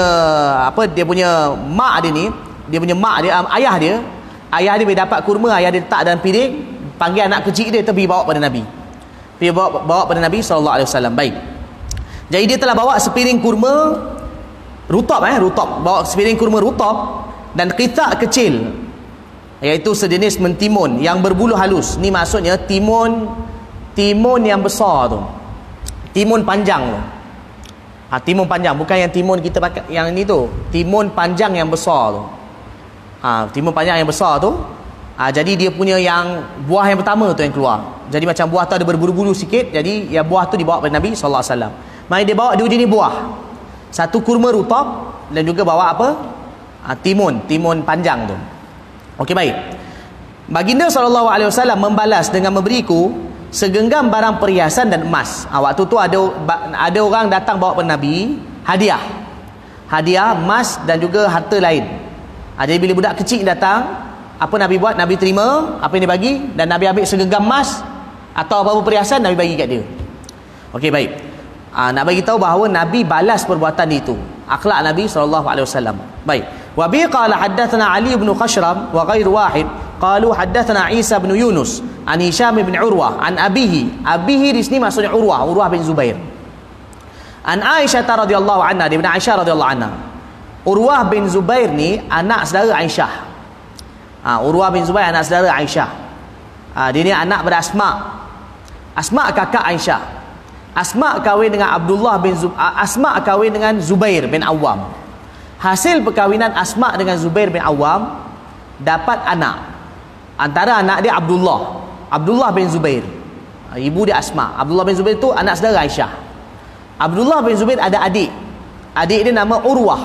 mak dia ni, dia punya mak dia, ayah dia bila dapat kurma, ayah dia letak dalam piring, panggil anak kecil dia pergi bawa pada Nabi. Pergi bawa pada Nabi sallallahu alaihi wasallam. Baik. Jadi dia telah bawa sepiring kurma rutab, bawa sepiring kurma rutab dan qitak kecil, iaitu sejenis mentimun yang berbulu halus. Ni maksudnya timun yang besar tu, timun panjang tu. Timun panjang, bukan yang timun kita pakai yang ni tu, timun panjang yang besar tu. Timun panjang yang besar tu. Jadi dia punya yang buah yang pertama tu yang keluar. Jadi macam buah tu ada berbulu-bulu sikit, jadi yang buah tu dibawa pada Nabi sallallahu alaihi wasallam. Mari dia bawa dua jenis buah. Satu kurma rutab dan juga bawa apa? Timun panjang tu. Okey, baik. Baginda sallallahu alaihi wasallam membalas dengan memberiku segenggam barang perhiasan dan emas. Waktu tu ada orang datang bawa pada Nabi hadiah emas dan juga harta lain. Jadi bila budak kecil datang, apa Nabi buat? Nabi terima apa yang dia bagi, dan Nabi ambil segenggam emas atau apa-apa perhiasan, Nabi bagi kat dia. Okey, baik. Nak bagi tahu bahawa Nabi balas perbuatan itu, akhlak Nabi sallallahu alaihi wasallam. Baik. Wa bi qala haddatsana Ali bin Khashram wa ghairu wahid qalu haddatsana Isa bin Yunus an Hisham bin Urwah an abihi di sini maksudnya Urwah bin Zubair, an Aisyah radhiyallahu anha, di Aisyah radhiyallahu anha. Urwah bin Zubair ni anak saudara Aisyah. Urwah bin Zubair anak saudara Aisyah. Dia ni anak pada Asma kakak Aisyah. Asma kahwin dengan Asma kahwin dengan Zubair bin Awam. Hasil perkahwinan Asma dengan Zubair bin Awam dapat anak. Antara anak dia Abdullah bin Zubair. Ibu dia Asma. Abdullah bin Zubair tu anak saudara Aisyah. Abdullah bin Zubair ada adik. Adik dia nama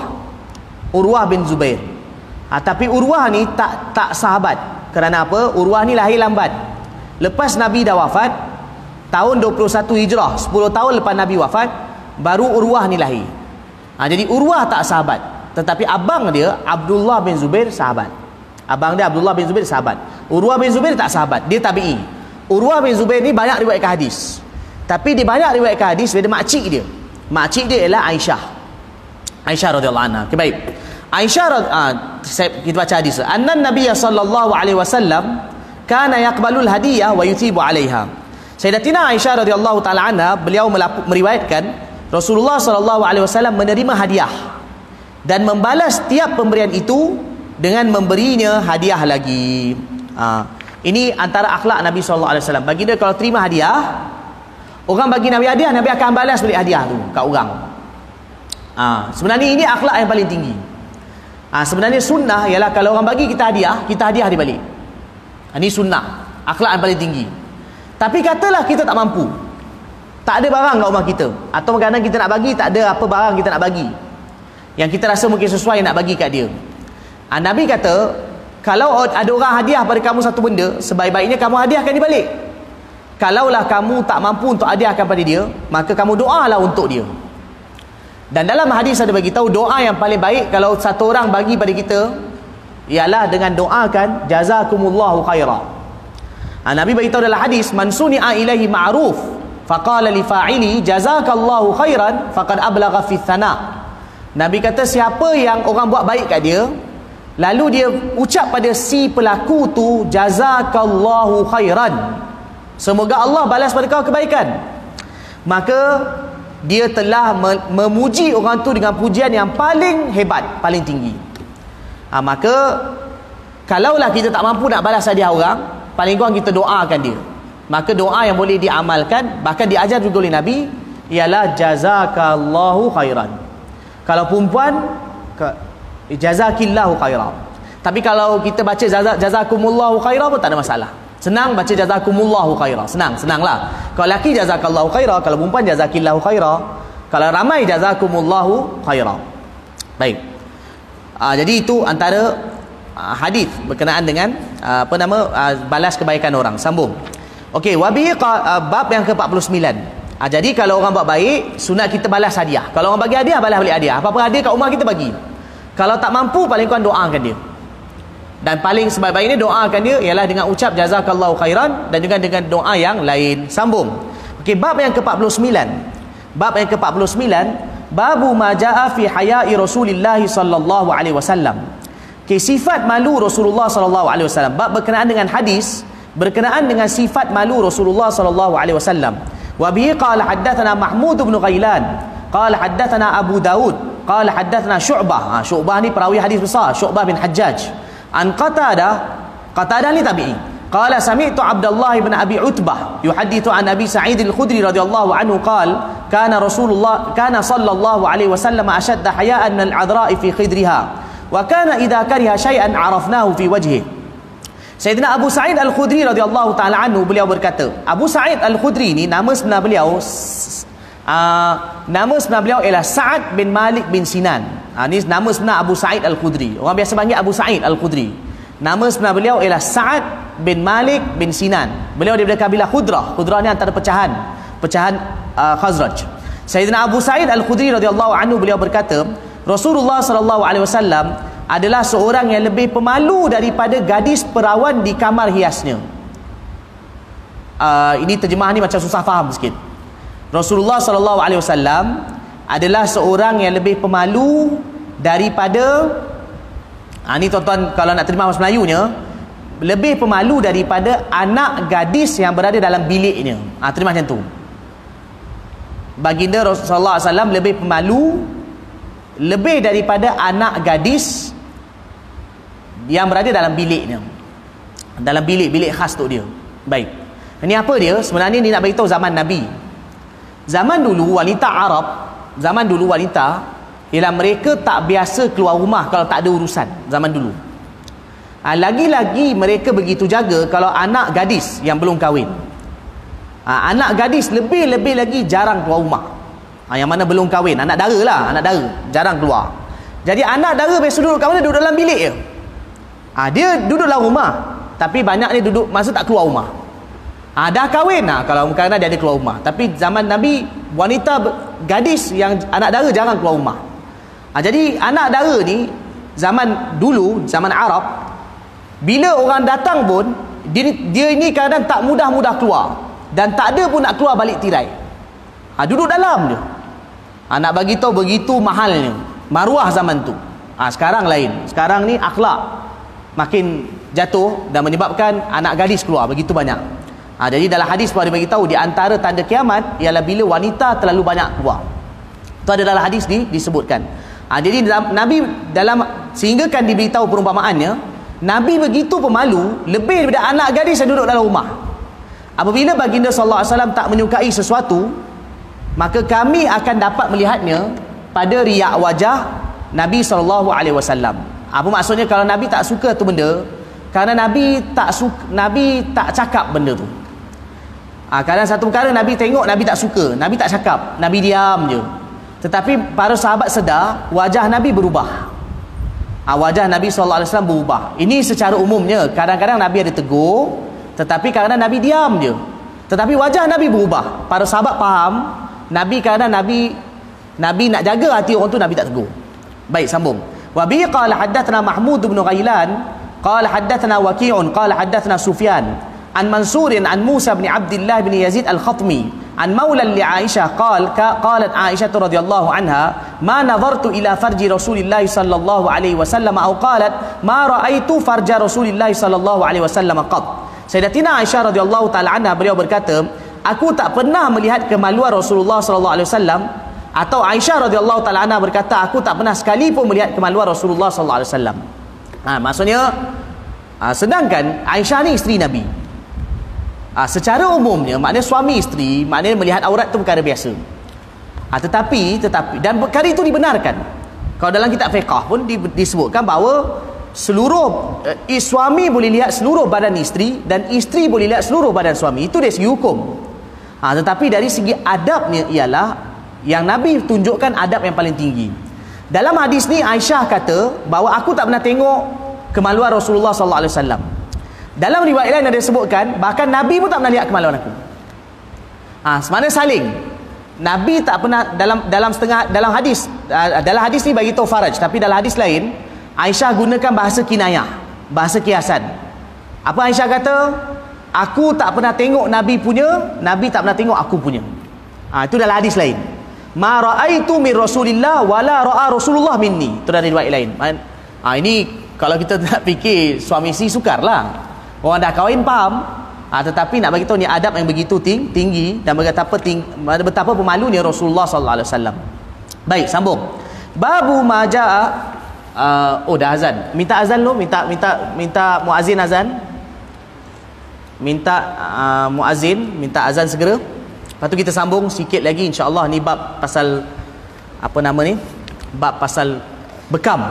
Urwah bin Zubair. Tapi Urwah ni tak sahabat. Kerana apa? Urwah ni lahir lambat. Lepas Nabi dah wafat tahun 21 Hijrah, 10 tahun lepas Nabi wafat, baru Urwah ni lahir. Jadi Urwah tak sahabat, tetapi abang dia Abdullah bin Zubair sahabat. Abang dia Abdullah bin Zubair sahabat. Urwah bin Zubair tak sahabat, dia tabi'i. Urwah bin Zubair ni banyak riwayatkan hadis. Tapi dia banyak riwayatkan hadis dari makcik dia. Makcik dia ialah Aisyah radhiyallahu anha. Okay, baik. Kita baca hadis. Annan Nabiy sallallahu alaihi wasallam kana yaqbalul hadiyah wa yuthibu 'alaiha. Sayyidatina Aisyah radhiyallahu taala anha, beliau meriwayatkan Rasulullah sallallahu alaihi wasallam menerima hadiah dan membalas tiap pemberian itu dengan memberinya hadiah lagi. Ini antara akhlak Nabi sallallahu alaihi wasallam. Baginda kalau terima hadiah, orang bagi Nabi hadiah, Nabi akan balas balik hadiah tu kat orang. Sebenarnya ini akhlak yang paling tinggi. Sebenarnya sunnah ialah kalau orang bagi kita hadiah dia balik. Ini sunnah, akhlak yang paling tinggi. Tapi katalah kita tak mampu, tak ada barang kat rumah kita, atau kadang kita nak bagi tak ada apa barang kita nak bagi yang kita rasa mungkin sesuai nak bagi kat dia. Nabi kata, kalau ada orang hadiah pada kamu satu benda, sebaik-baiknya kamu hadiahkan dia balik. Kalaulah kamu tak mampu untuk hadiahkan pada dia, maka kamu doalah untuk dia. Dan dalam hadis ada bagi tahu doa yang paling baik kalau satu orang bagi pada kita ialah dengan doakan jazakumullahu khaira. Nabi bagi tahu dalam hadis, man suni'a ilaihi ma'ruf faqala li fa'ili jazakallahu khairan faqad ablagha fi thana. Nabi kata siapa yang orang buat baik kat dia, lalu dia ucap pada si pelaku tu jazakallahu khairan, semoga Allah balas pada kau kebaikan, maka dia telah memuji orang tu dengan pujian yang paling hebat, paling tinggi. Maka kalaulah kita tak mampu nak balas hadiah orang, paling kurang kita doakan dia. Maka doa yang boleh diamalkan, bahkan diajar juga oleh Nabi, ialah jazakallahu khairan. Kalau perempuan, jazakillahu khairan. Tapi kalau kita baca jazakumullahu khairan pun tak ada masalah. Senang baca jazakumullahu khaira. Senanglah. Kalau laki jazakallahu khaira, kalau perempuan jazakillahu khaira, kalau ramai jazakumullahu khaira. Baik. Jadi itu antara hadis berkenaan dengan balas kebaikan orang. Sambung. Okey, wabi bab yang ke-49. Jadi kalau orang buat baik, sunat kita balas hadiah. Kalau orang bagi hadiah, balas balik hadiah. Apa-apa hadiah kat rumah kita bagi. Kalau tak mampu, paling kurang doakan dia. Dan paling sebaik-baiknya doakan dia ialah dengan ucap jazakallahu khairan dan juga dengan doa yang lain. Sambung. Okey, bab yang ke-49. Bab yang ke-49, babu ma jaa fi haya'i Rasulillah sallallahu alaihi wasallam. Okey, sifat malu Rasulullah sallallahu alaihi wasallam. Bab berkenaan dengan hadis berkenaan dengan sifat malu Rasulullah sallallahu alaihi wasallam. Wa bihi qala haddatsana Mahmud bin Ghailan, qala haddatsana Abu Daud, qala haddatsana Syu'bah. Syu'bah ni perawi hadis besar, Syu'bah bin Hajjaj. An Qatadah ni tabi'i. Qala sami'tu Abdullah bin Abi Utbah yuhaddithu an Abi Sa'id al-Khudri radhiyallahu anhu qala kana sallallahu alaihi wasallam ashadda haya'an min al-'adra'i fi khidriha wa kana idha kariha shay'an 'arafnahu fi wajhihi. Sayyidina Abu Sa'id al-Khudri radhiyallahu ta'ala anhu, beliau berkata, Abu Sa'id al-Khudri ni nama sebenar beliau ialah Sa'ad bin Malik bin Sinan. Ini nama sebenar Abu Sa'id al-Khudri. Orang biasa panggil Abu Sa'id al-Khudri. Nama sebenar beliau ialah Sa'ad bin Malik bin Sinan. Beliau daripada kabilah Khudrah. Khudrah ni antara pecahan Khazraj. Sayyidina Abu Sa'id al-Khudri radhiyallahu anhu, beliau berkata, Rasulullah sallallahu alaihi wasallam adalah seorang yang lebih pemalu daripada gadis perawan di kamar hiasnya. Ini terjemahan ni macam susah faham sikit. Rasulullah sallallahu alaihi wasallam adalah seorang yang lebih pemalu daripada ni tuan-tuan kalau nak terjemah bahasa Melayunya, lebih pemalu daripada anak gadis yang berada dalam biliknya. Terjemah macam tu. Baginda Rasulullah SAW lebih pemalu lebih daripada anak gadis yang berada dalam biliknya, dalam bilik khas untuk dia. Baik, ini apa dia? Sebenarnya ni nak beritahu zaman Nabi. Zaman dulu wanita Arab, zaman dulu wanita ialah mereka tak biasa keluar rumah kalau tak ada urusan. Zaman dulu lagi-lagi mereka begitu jaga kalau anak gadis yang belum kahwin. Anak gadis lebih-lebih lagi jarang keluar rumah. Yang mana belum kahwin, anak dara lah, anak dara jarang keluar. Jadi anak dara biasa duduk kat mana? Duduk dalam bilik je. Dia duduk dalam rumah, tapi banyak dia duduk masa tak keluar rumah. Dah kahwin kalau kadang-kadang dia ada keluar rumah. Tapi zaman Nabi, wanita gadis yang anak dara jarang keluar rumah. Jadi anak dara ni zaman dulu, zaman Arab, bila orang datang pun dia ini kadang tak mudah-mudah keluar, dan tak ada pun nak keluar balik tirai. Duduk dalam dia. Nak bagi tahu begitu mahalnya maruah zaman tu. Sekarang lain. Sekarang ni akhlak makin jatuh dan menyebabkan anak gadis keluar begitu banyak. Jadi dalam hadis pun dia bagi tahu di antara tanda kiamat ialah bila wanita terlalu banyak keluar. Itu ada dalam hadis disebutkan. Jadi Nabi dalam sehinggakan diberitahu perumpamaannya, Nabi begitu pemalu lebih daripada anak gadis yang duduk dalam rumah. Apabila baginda sallallahu alaihi wasallam tak menyukai sesuatu, maka kami akan dapat melihatnya pada riak wajah Nabi sallallahu alaihi wasallam. Apa maksudnya kalau Nabi tak suka tu benda? Kerana Nabi tak cakap benda tu. Kadang satu perkara Nabi tengok, Nabi tak suka, Nabi tak cakap, Nabi diam je. Tetapi para sahabat sedar wajah Nabi berubah. Wajah Nabi sallallahu alaihi wasallam berubah. Ini secara umumnya. Kadang-kadang Nabi ada tegur, tetapi kadang-kadang Nabi diam je. Tetapi wajah Nabi berubah. Para sahabat faham Nabi kadang Nabi nak jaga hati orang tu, Nabi tak tegur. Baik, sambung. Wa bi qala haddatsana Mahmud bin Ghailan qala haddatsana Waqi'un qala haddatsana Sufyan an Mansurin an Musa bin Abdullah bin Yazid al-Khatmi an maulan li Aisyah qalat Aisyah radhiyallahu anha ma nadhartu ila farji Rasulillah sallallahu alaihi wasallam aw qalat ma raaitu farja Rasulillah sallallahu alaihi wasallam qat. Sayyidatina Aisyah radhiyallahu taala anha, beliau berkata, aku tak pernah melihat kemaluan Rasulullah sallallahu alaihi wasallam, atau Aisyah radhiyallahu taala anha berkata, aku tak pernah sekali pun melihat kemaluan Rasulullah sallallahu alaihi wasallam. Maksudnya sedangkan Aisyah ni isteri Nabi. Secara umumnya maknanya suami isteri, maknanya melihat aurat tu perkara biasa. Tetapi dan perkara itu dibenarkan. Kalau dalam kitab fiqh pun disebutkan bahawa seluruh suami boleh lihat seluruh badan isteri dan isteri boleh lihat seluruh badan suami. Itu dari segi hukum. Tetapi dari segi adabnya ialah yang Nabi tunjukkan adab yang paling tinggi. Dalam hadis ni Aisyah kata bahawa aku tak pernah tengok kemaluan Rasulullah sallallahu alaihi wasallam. Dalam riwayat lain ada disebutkan bahkan Nabi pun tak pernah lihat kemaluan aku. Semana saling. Nabi tak pernah dalam hadis ni bagi tahu faraj, tapi dalam hadis lain Aisyah gunakan bahasa kinayah, bahasa kiasan. Apa Aisyah kata? Aku tak pernah tengok Nabi punya, Nabi tak pernah tengok aku punya. Itu dalam hadis lain. Ma ra'aitu min Rasulillah wala ra'a Rasulullah minni. Itu dari riwayat lain. Ini kalau kita nak fikir suami isteri sukarlah. Orang dah kahwin faham. Tetapi nak bagi tahu ni adab yang begitu tinggi dan betapa pemalunya Rasulullah sallallahu alaihi wasallam. Baik, sambung. Babu majaa dah azan. Minta azan lu, minta muazin azan. Minta azan segera. Lepas tu kita sambung sikit lagi insya-Allah. Ni bab pasal apa nama ni? Bab pasal bekam.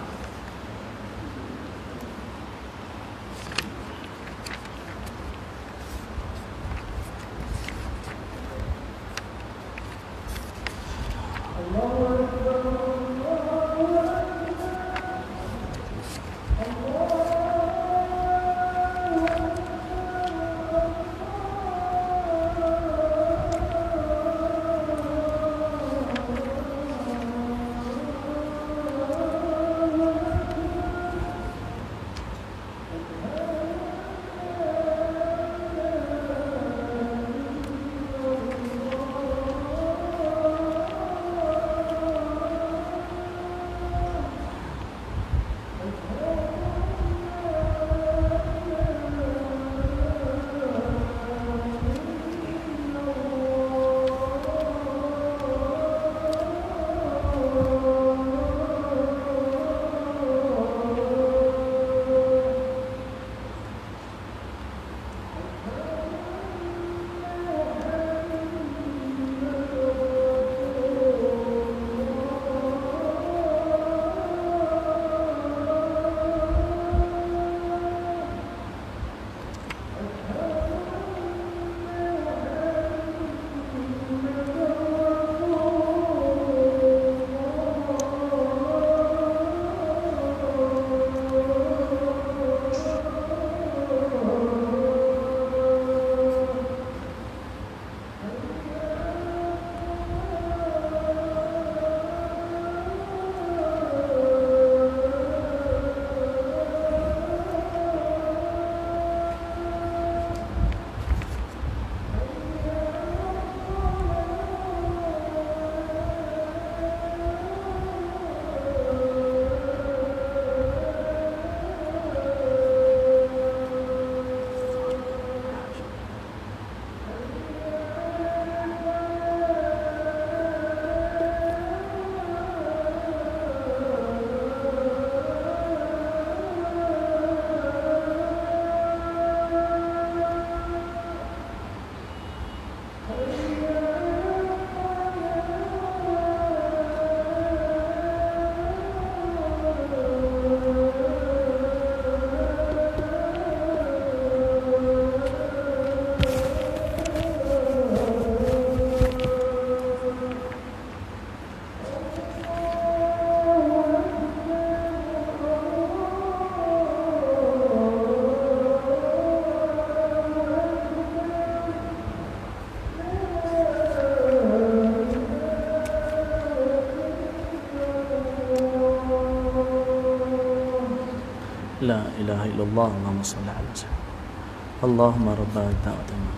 La ilaha illallah Allahumma salli ala sayyidina Allahumma rabbana ta'ala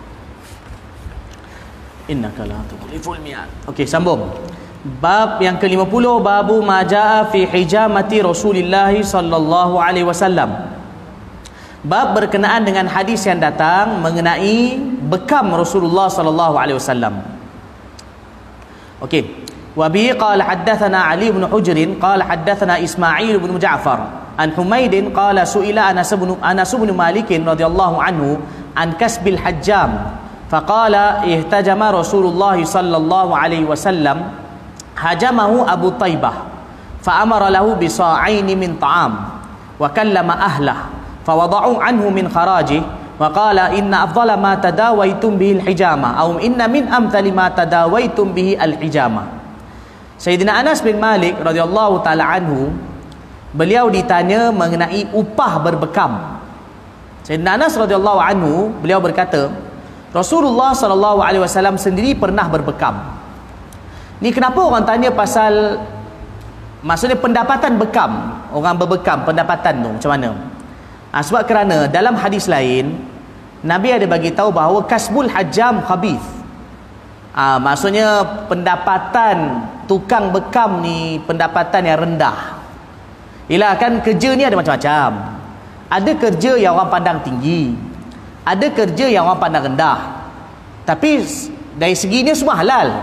innaka la tukhliful mi'ad. Okey, sambung. Bab yang ke-50, babu majaa fi hijamati Rasulillah sallallahu alaihi wasallam. Bab berkenaan dengan hadis yang datang mengenai bekam Rasulullah sallallahu alaihi wasallam. Okey. Wa bi qala haddatsana Ali bin Hujr qala haddatsana Ismail bin Ja'far an Humaid qala su'ila Anas bin Malik radhiyallahu anhu an kasbil hajjam faqala ihtajama Rasulullah sallallahu alaihi wasallam hajamahu Abu Taibah fa amara lahu bi sa'ain min ta'am wa kallama ahlah fa wada'u anhu min kharajih wa qala inna afdala ma tadawaitum bihi al-hijama aw inna min amthali ma tadawaitum bihi al-hijama. Sayyidina Anas bin Malik radhiyallahu taala anhu, beliau ditanya mengenai upah berbekam. Sayyidina Anas radhiyallahu anhu, beliau berkata, Rasulullah sallallahu alaihi wasallam sendiri pernah berbekam. Ni kenapa orang tanya pasal, maksudnya pendapatan bekam, orang berbekam, pendapatan tu macam mana? Sebab kerana dalam hadis lain Nabi ada bagi tahu bahawa kasbul hajjam khabith. Maksudnya pendapatan tukang bekam ni pendapatan yang rendah. Ialah kan kerja ni ada macam-macam. Ada kerja yang orang pandang tinggi, ada kerja yang orang pandang rendah. Tapi dari segi ni semua halal.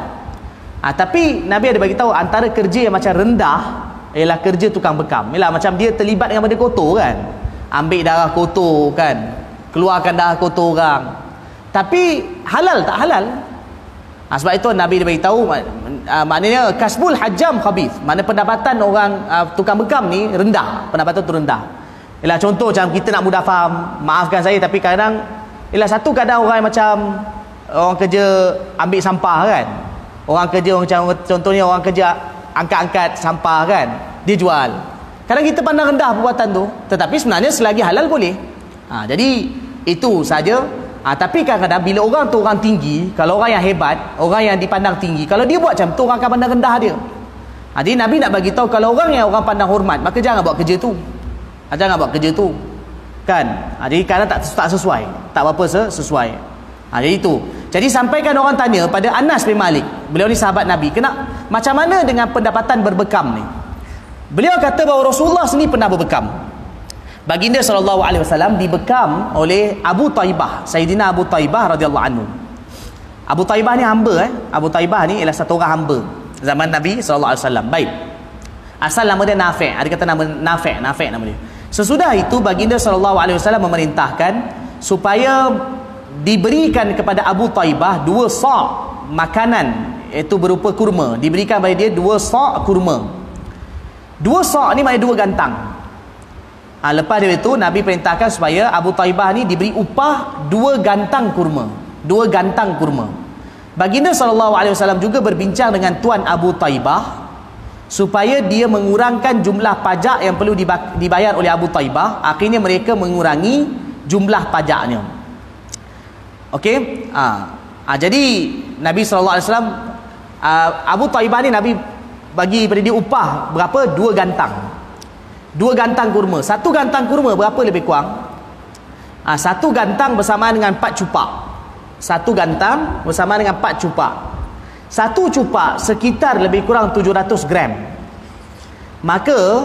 Tapi Nabi ada bagi tahu antara kerja yang macam rendah ialah kerja tukang bekam. Ialah macam dia terlibat dengan benda kotor kan. Ambil darah kotor kan, keluarkan darah kotor orang. Tapi halal tak halal? Sebab itu Nabi dia beritahu, maknanya kasbul hajjam khabith, makna pendapatan orang tukang bekam ni rendah, pendapatan tu rendah. Ialah contoh macam kita nak mudah faham, maafkan saya, tapi kadang ialah satu kadang orang macam orang kerja ambil sampah kan, orang kerja macam contohnya orang kerja angkat-angkat sampah kan, dia jual. Kadang kita pandang rendah perbuatan tu, tetapi sebenarnya selagi halal boleh. Jadi itu saja. Tapi kadang-kadang bila orang tu orang tinggi, kalau orang yang hebat, orang yang dipandang tinggi, kalau dia buat macam tu orang akan pandang rendah dia. Jadi Nabi nak bagi tahu kalau orang yang orang pandang hormat, maka jangan buat kerja tu. Jangan buat kerja tu. Kan? Jadi kadang tak sesuai, tak apa sesuai. Jadi itu. Jadi sampaikan orang tanya pada Anas bin Malik, beliau ni sahabat Nabi, kena macam mana dengan pendapatan berbekam ni? Beliau kata bahawa Rasulullah sendiri pernah berbekam. Baginda SAW dibekam oleh Abu Taibah, Sayyidina Abu Taibah radhiyallahu anhu. Abu Taibah ni hamba Abu Taibah ni ialah satu orang hamba zaman Nabi SAW. Baik. Asal nama dia Nafi'. Ada kata nama Nafi' nama dia. Sesudah itu baginda SAW memerintahkan supaya diberikan kepada Abu Taibah 2 sa' makanan, iaitu berupa kurma. Diberikan kepada dia 2 sa' kurma. 2 sa' ni maknanya 2 gantang. Lepas dari itu Nabi perintahkan supaya Abu Taibah ni diberi upah 2 gantang kurma. 2 gantang kurma. Baginda SAW juga berbincang dengan Tuan Abu Taibah supaya dia mengurangkan jumlah pajak yang perlu dibayar oleh Abu Taibah. Akhirnya mereka mengurangi jumlah pajaknya. Okey. Jadi Nabi SAW, Abu Taibah ni Nabi bagi pada dia upah berapa? 2 gantang. 2 gantang kurma. 1 gantang kurma berapa lebih kurang? 1 gantang bersamaan dengan 4 cupak. 1 gantang bersamaan dengan 4 cupak. 1 cupak sekitar lebih kurang 700 gram. Maka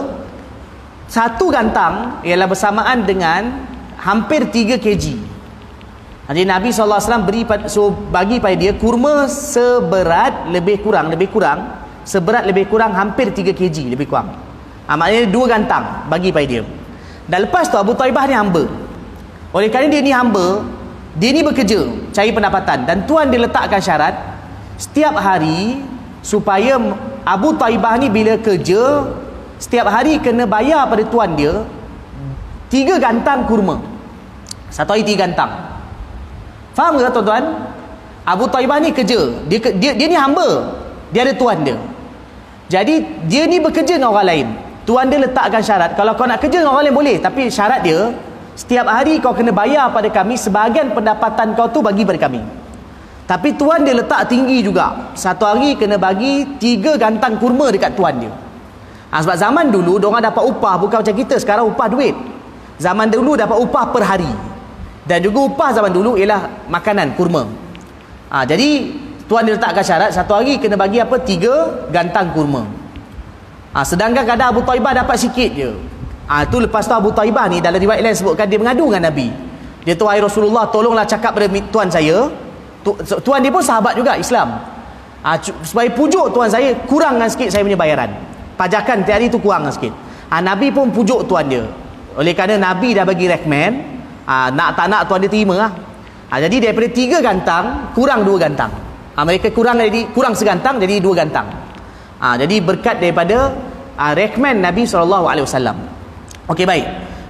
1 gantang ialah bersamaan dengan hampir 3 kg. Jadi Nabi SAW bagi pada dia kurma seberat lebih kurang seberat lebih kurang hampir 3 kg lebih kurang. Maknanya 2 gantang bagi pada dia. Dan lepas tu Abu Taibah ni hamba. Oleh kerana dia ni hamba, dia ni bekerja cari pendapatan, dan tuan dia letakkan syarat setiap hari supaya Abu Taibah ni bila kerja setiap hari kena bayar pada tuan dia 3 gantang kurma. Satu hari 3 gantang. Faham ke tuan-tuan? Abu Taibah ni kerja, dia ni hamba, dia ada tuan dia. Jadi dia ni bekerja dengan orang lain. Tuan dia letakkan syarat, kalau kau nak kerja dengan orang lain boleh, tapi syarat dia setiap hari kau kena bayar pada kami sebahagian pendapatan kau tu bagi pada kami. Tapi tuan dia letak tinggi juga, satu hari kena bagi 3 gantang kurma dekat tuan dia. Sebab zaman dulu diorang dapat upah bukan macam kita sekarang upah duit. Zaman dulu dapat upah per hari. Dan juga upah zaman dulu ialah makanan kurma. Jadi tuan dia letakkan syarat satu hari kena bagi 3 gantang kurma. Sedangkan kadang Abu Taibah dapat sikit je. Tu lepas tu Abu Taibah ni dalam riwayat lain sebutkan dia mengadu dengan Nabi. Dia tu, "Wahai Rasulullah, tolonglah cakap pada tuan saya." Tuan dia pun sahabat juga Islam. Supaya pujuk tuan saya kurangkan sikit saya punya bayaran. Pajakan tiap hari tu kurangkan sikit. Nabi pun pujuk tuan dia. Oleh kerana Nabi dah bagi recommend, nak tak nak tuan dia terima lah. Jadi daripada 3 gantang kurang 2 gantang. Mereka kurang segantang jadi 2 gantang. Jadi berkat daripada recommend Nabi SAW. Okey, baik.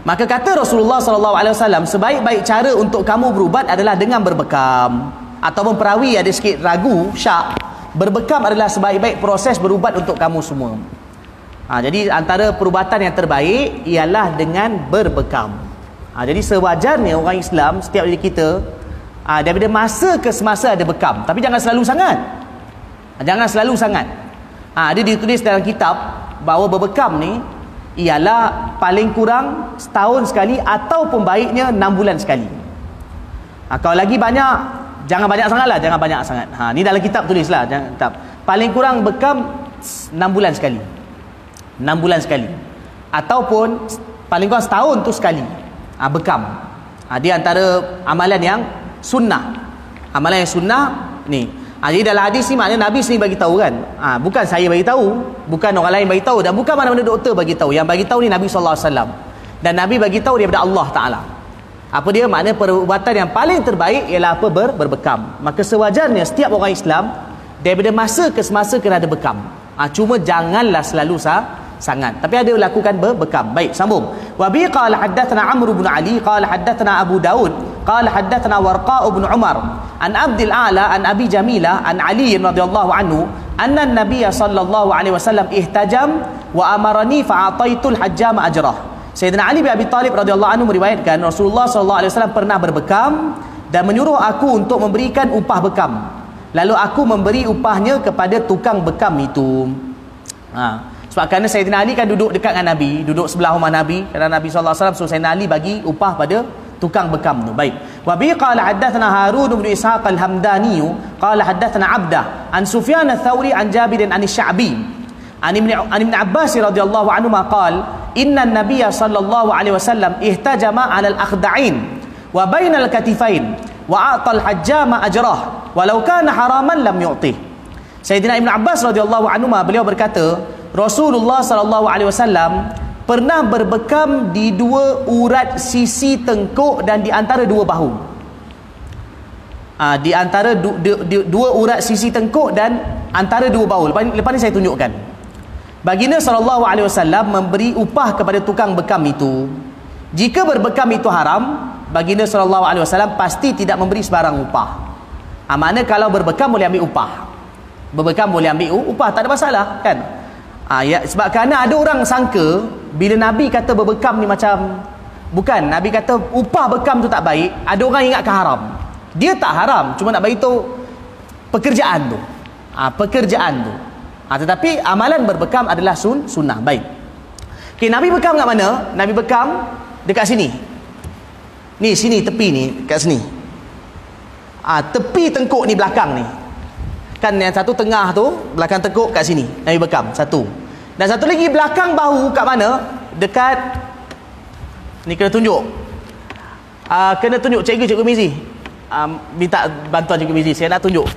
Maka kata Rasulullah SAW, sebaik-baik cara untuk kamu berubat adalah dengan berbekam. Ataupun perawi ada sikit ragu, syak, berbekam adalah sebaik-baik proses berubat untuk kamu semua. Jadi antara perubatan yang terbaik ialah dengan berbekam. Jadi sewajarnya orang Islam, setiap dari kita, daripada masa ke semasa ada bekam. Tapi jangan selalu sangat. Jangan selalu sangat. Dia ditulis dalam kitab bahawa berbekam ni ialah paling kurang setahun sekali, ataupun baiknya 6 bulan sekali. Kalau lagi banyak, jangan banyak sangat lah, jangan banyak sangat. Ni dalam kitab tulis lah, kitab. Paling kurang bekam 6 bulan sekali, 6 bulan sekali, ataupun paling kurang setahun tu sekali. Bekam. Dia antara amalan yang sunnah. Amalan yang sunnah ni. Jadi dalam hadis ni maknanya Nabi sendiri bagi tahu kan. Bukan saya bagi tahu, bukan orang lain bagi tahu, dan bukan mana-mana doktor bagi tahu. Yang bagi tahu ni Nabi SAW. Dan Nabi bagi tahu daripada Allah Taala. Apa dia? Maknanya perubatan yang paling terbaik ialah apa? Berbekam. Maka sewajarnya setiap orang Islam daripada masa ke semasa kena ada bekam. Cuma janganlah selalu sangat. Tapi ada lakukan berbekam. Baik, sambung. Wa bi qala haddatsana Amr bin Ali qala haddatsana Abu Daud qala haddatsana Warqa bin Umar an Abdul A'la an Abi Jamilah an Ali radhiyallahu anhu anna an-nabiy sallallahu alaihi wasallam ihtajam wa amarani fa'ataitul hajjam ajrah. Sayyidina Ali bin Abi Talib radhiyallahu anhu meriwayatkan Rasulullah sallallahu alaihi wasallam pernah berbekam dan menyuruh aku untuk memberikan upah bekam. Lalu aku memberi upahnya kepada tukang bekam itu. Sebab kerana Sayyidina Ali kan duduk dekat dengan Nabi, duduk sebelah rumah Nabi, kerana Nabi SAW suruh Sayyidina Ali bagi upah pada tukang bekam tu. Baik. Wa bi qala haddatsana Harun bin Ishaq al-Hamdani qala haddatsana Abdah an Sufyan ats-Tsauri an Jabir an Asy-Sya'bi an Ibn Abbas radhiyallahu anhu qala inna an-nabiy sallallahu alaihi wasallam ihtajama 'ala al-akhda'in wa bainal katifain wa a'ta al-hajjama ajrah walau kana haraman lam yu'tih. Sayyidina Ibn Abbas radhiyallahu anhu beliau berkata, Rasulullah sallallahu alaihi wasallam pernah berbekam di 2 urat sisi tengkuk dan di antara 2 bahu. Di antara 2 urat sisi tengkuk dan antara 2 bahu. Lepas ni saya tunjukkan. Baginda sallallahu alaihi wasallam memberi upah kepada tukang bekam itu. Jika berbekam itu haram, baginda sallallahu alaihi wasallam pasti tidak memberi sebarang upah. Maknanya kalau berbekam boleh ambil upah. Berbekam boleh ambil upah, tak ada masalah kan? Sebab kerana ada orang sangka bila Nabi kata berbekam ni macam bukan, Nabi kata upah bekam tu tak baik, ada orang ingatkan haram. Dia tak haram, cuma nak bagi tahu pekerjaan tu. Pekerjaan tu. Tetapi amalan berbekam adalah sunnah. Baik. Nabi bekam kat mana? Nabi bekam dekat sini. Ni sini tepi ni, kat sini. Tepi tengkuk ni belakang ni. Kan yang satu tengah tu, belakang tengkuk kat sini. Nabi bekam satu. Dan satu lagi belakang bahu kat mana? Dekat ni kena tunjuk. Kena tunjuk Cikgu Mizi. Minta bantuan Cikgu Mizi. Saya nak tunjuk.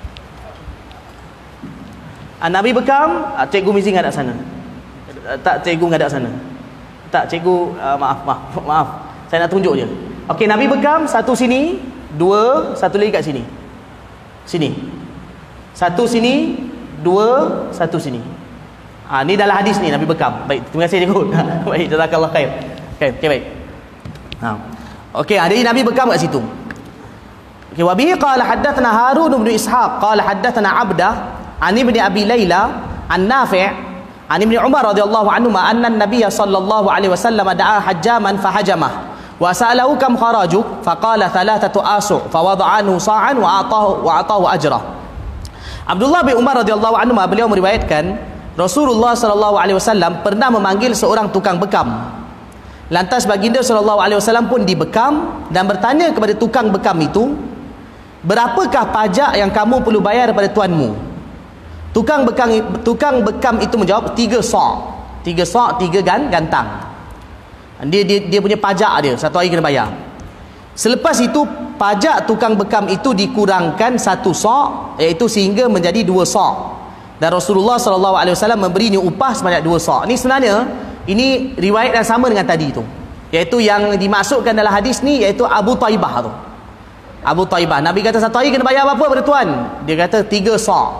Nabi bekam, Cikgu Mizi ngadap sana. Tak, Cikgu ngadap sana. Tak, Cikgu maaf. Saya nak tunjuk je. Okey, Nabi bekam satu sini, 2, satu lagi kat sini. Sini. Satu sini, 2, satu sini. Ni dalam hadis ni Nabi bekam. Baik, terima kasih Cikgu. Baik, jazakallah khair. Okey, baik. Okey, jadi Nabi bekam kat situ. Okey, wa bihi qala haddatsana Harun bin Ishaq qala haddatsana Abdah an ibni Abi Laila an Nafi' an ibni Umar radhiyallahu anhu anna an-nabiy sallallahu alaihi wasallam da'a hajjaman fahajamah wa sa'alahu kam kharajuk faqala 3 asu' fa wada'anhu sa'an wa atahu ajrah. Abdullah bin Umar radhiyallahu anhu beliau meriwayatkan Rasulullah sallallahu alaihi wasallam pernah memanggil seorang tukang bekam. Lantas baginda sallallahu alaihi wasallam pun dibekam dan bertanya kepada tukang bekam itu, "Berapakah pajak yang kamu perlu bayar kepada tuanmu?" Tukang bekam itu menjawab, 3 sa'. 3 sa', 3 gantang. Dia punya pajak dia, satu hari kena bayar. Selepas itu pajak tukang bekam itu dikurangkan 1 sa', iaitu sehingga menjadi 2 sa'. Dan Rasulullah sallallahu alaihi wasallam memberinya upah sebanyak 2 sa'. Ini sebenarnya ini riwayat yang sama dengan tadi tu. Iaitu yang dimasukkan dalam hadis ni iaitu Abu Taibah tu. Abu Taibah, Nabi kata satu hari kena bayar apa pada tuan? Dia kata 3 sa'.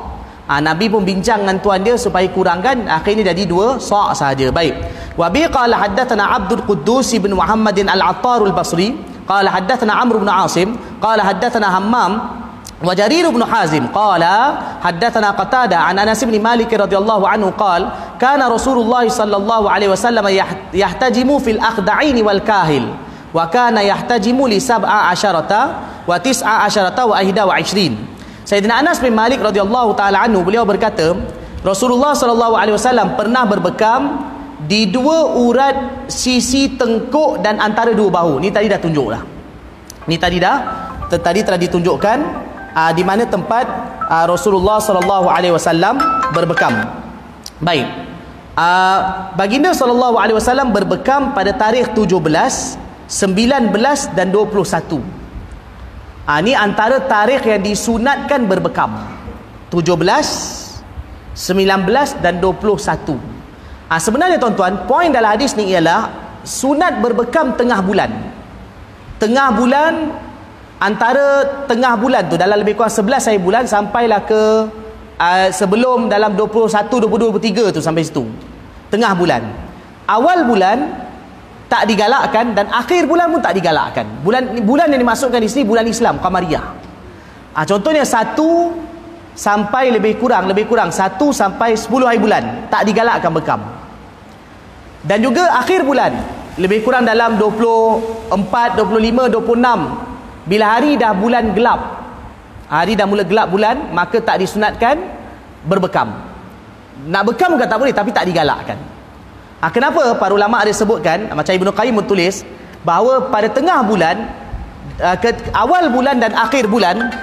Nabi pun bincang dengan tuan dia supaya kurangkan, akhirnya jadi 2 sa' sahaja. Baik. Wa bi qala haddatsana Abdul Quddus bin Muhammadin Al-Attar Al-Basri qala haddatsana Amr bin Asim qala haddatsana Hammam wa Jarir bin Hazim qala haddatsana Qatada an Anas bin Malik radhiyallahu anhu qala kana Rasulullah sallallahu alaihi wasallam yahtajimu fil akhda'in wal kahil wa kana yahtajimu li 17 wa 19 wa 21. Sayyidina Anas bin Malik radhiyallahu taala anhu, beliau berkata Rasulullah sallallahu alaihi wasallam pernah berbekam di 2 urat sisi tengkuk dan antara 2 bahu. Ni tadi dah tunjuk dah. Ni tadi telah ditunjukkan di mana tempat Rasulullah sallallahu alaihi wasallam berbekam. Baik. Baginda sallallahu alaihi wasallam berbekam pada tarikh 17, 19 dan 21. Ini antara tarikh yang disunatkan berbekam. 17, 19 dan 21. Sebenarnya tuan-tuan, poin dalam hadis ni ialah sunat berbekam tengah bulan. Tengah bulan, antara tengah bulan tu dalam lebih kurang 11 hari bulan sampailah ke sebelum dalam 21, 22, 23 tu, sampai situ. Tengah bulan. Awal bulan tak digalakkan dan akhir bulan pun tak digalakkan. Bulan yang dimasukkan di sini bulan Islam, Qamariyah. Contohnya 1 sampai lebih kurang 1 sampai 10 hari bulan tak digalakkan bekam. Dan juga akhir bulan lebih kurang dalam 24, 25, 26, bila hari dah bulan gelap, hari dah mula gelap bulan, maka tak disunatkan berbekam. Nak bekam bukan tak boleh, tapi tak digalakkan. Kenapa para ulama ada sebutkan, macam Ibnu Qayyim menulis bahawa pada tengah bulan, awal bulan dan akhir bulan,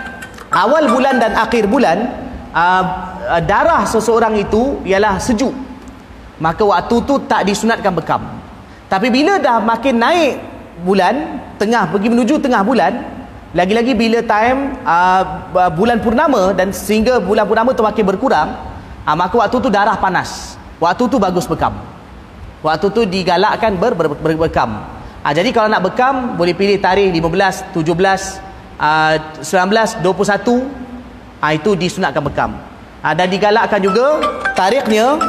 darah seseorang itu ialah sejuk, maka waktu tu tak disunatkan bekam. Tapi bila dah makin naik bulan, pergi menuju tengah bulan, lagi-lagi bila time bulan purnama dan sehingga bulan purnama tu makin berkurang, maka waktu tu darah panas, waktu tu bagus bekam. Waktu tu digalakkan berbekam. Jadi kalau nak bekam, boleh pilih tarikh 15, 17, 19, 21. Itu disunatkan bekam. Dan digalakkan juga tarikhnya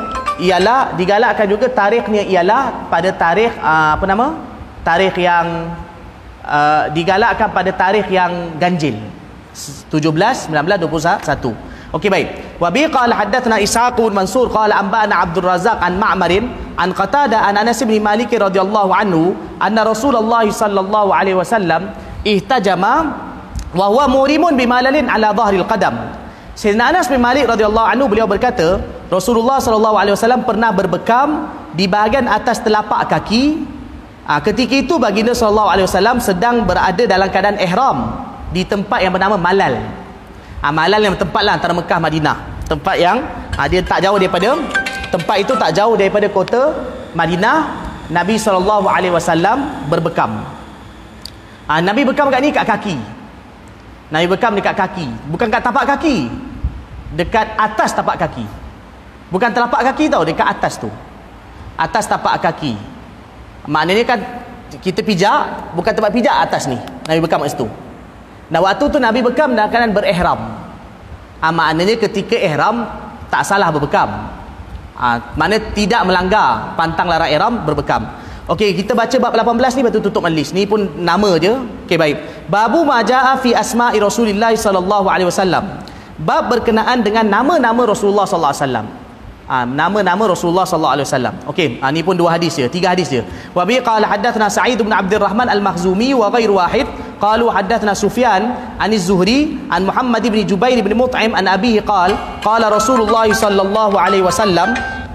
ialah pada tarikh tarikh yang digalakkan pada tarikh yang ganjil, 17, 19, 21. Okey, baik. Wa bi qala haddatsana Ishaq bin Mansur qala anba'ana Abdul Razzaq an Ma'marin an Qatada an Anas bin Malik radhiyallahu anhu anna Rasulullah sallallahu alaihi wasallam ihtajama wa huwa murimun bimalalin ala dhahril qadam. Sayyidina Anas bin Malik radhiyallahu anhu, beliau berkata Rasulullah sallallahu alaihi wasallam pernah berbekam di bahagian atas telapak kaki. Ketika itu baginda sallallahu alaihi wasallam sedang berada dalam keadaan ihram di tempat yang bernama Malal. Malal yang tempatlah antara Mekah Madinah, tempat yang dia tak jauh daripada tempat itu, tak jauh daripada kota Madinah. Nabi SAW berbekam. Nabi bekam kat ni, kat kaki. Nabi bekam dekat kaki, bukan kat tapak kaki, dekat atas tapak kaki, bukan telapak kaki tau, dekat atas tu, atas tapak kaki. Maknanya kan kita pijak, bukan tempat pijak atas ni, Nabi bekam kat situ. Dan waktu tu Nabi bekam dalam keadaan berihram. Maknanya ketika ihram tak salah berbekam. Maknanya tidak melanggar pantang larang ihram, berbekam. Okey, kita baca bab 18 ni, betul tutup majlis. Ni pun nama je. Okey, baik. Babu ma jaa fi asma'i Rasulillah sallallahu alaihi wasallam. Bab berkenaan dengan nama-nama Rasulullah sallallahu alaihi wasallam. Nama-nama Rasulullah sallallahu alaihi wasallam. Okey, ni pun 2 hadis je, 3 hadis je. Wa bi qala hadatsana Sa'id bin Abdul Rahman Al-Makhzumi wa ghairu wahid qalu hadatsana Sufyan an Az-Zuhri an Muhammad bin Jubair bin Mut'im an abihi qala Rasulullah sallallahu alaihi wasallam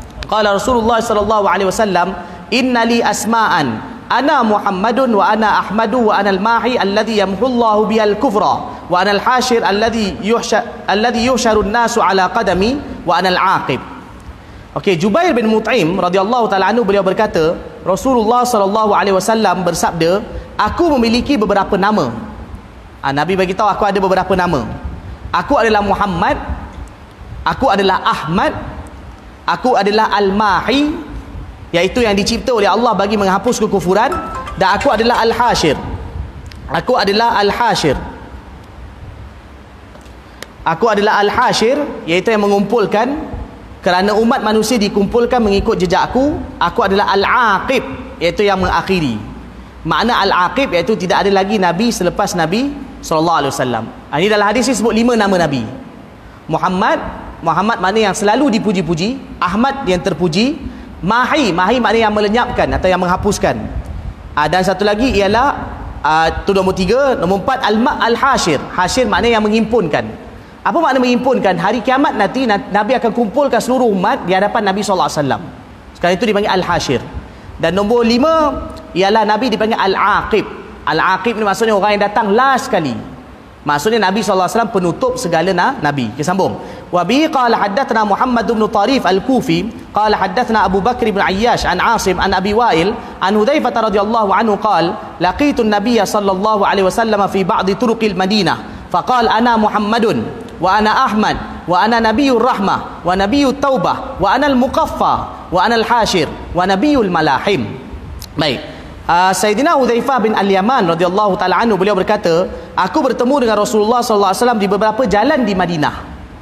inna li asma'an ana Muhammadun wa ana Ahmadu wa ana al-mahi alladhi yamhullahu bihal kufra wa ana al-hashir alladhi yuhsharu an-nasu ala qadami wa ana al-aqib. Okey, Jubair bin Mut'im radhiyallahu taala anhu, beliau berkata Rasulullah sallallahu alaihi wasallam bersabda, aku memiliki beberapa nama. Nabi bagi tahu aku ada beberapa nama. Aku adalah Muhammad, aku adalah Ahmad, aku adalah Al-Mahi, iaitu yang dicipta oleh Allah bagi menghapus kekufuran, dan aku adalah Al-Hashir. Aku adalah Al-Hashir. Aku adalah al-hasyir, iaitu yang mengumpulkan. Kerana umat manusia dikumpulkan mengikut jejak aku. Aku adalah al-aqib, iaitu yang mengakhiri. Makna al-aqib iaitu tidak ada lagi nabi selepas Nabi SAW. Ini dalam hadis ini sebut 5 nama nabi. Muhammad makna yang selalu dipuji-puji. Ahmad yang terpuji. Mahi makna yang melenyapkan atau yang menghapuskan. Dan satu lagi ialah itu nombor 3. Nombor 4 al-hasyir. Hasyir makna yang menghimpunkan. Apa makna menghimpunkan? Hari kiamat nanti Nabi akan kumpulkan seluruh umat di hadapan Nabi SAW. Sekarang itu dipanggil al-hasyir. Dan nombor 5 ialah Nabi dipanggil al-aqib. Al-aqib ni maksudnya orang yang datang last sekali. Maksudnya Nabi SAW penutup segala Nabi. Kita sambung. Wa bi qala haddatsana Muhammad bin Tarif al-Kufi qala haddatsana Abu Bakr bin Ayyash an Asim an Abi Wa'il an Hudzaifah radhiyallahu anhu qala laqitu an-nabiy sallallahu alaihi wasallam fi ba'd turuqil Madinah faqala ana Muhammadun wa ana Ahmad wa ana nabiyyur rahmah wa nabiyyut taubah wa ana al-muqaffa wa ana al-hasyir wa nabiyyul malahim. Baik. Sayyidina Hudzaifah bin Al-Yaman radhiyallahu taala anhu, beliau berkata, aku bertemu dengan Rasulullah sallallahu alaihi wasallam di beberapa jalan di Madinah.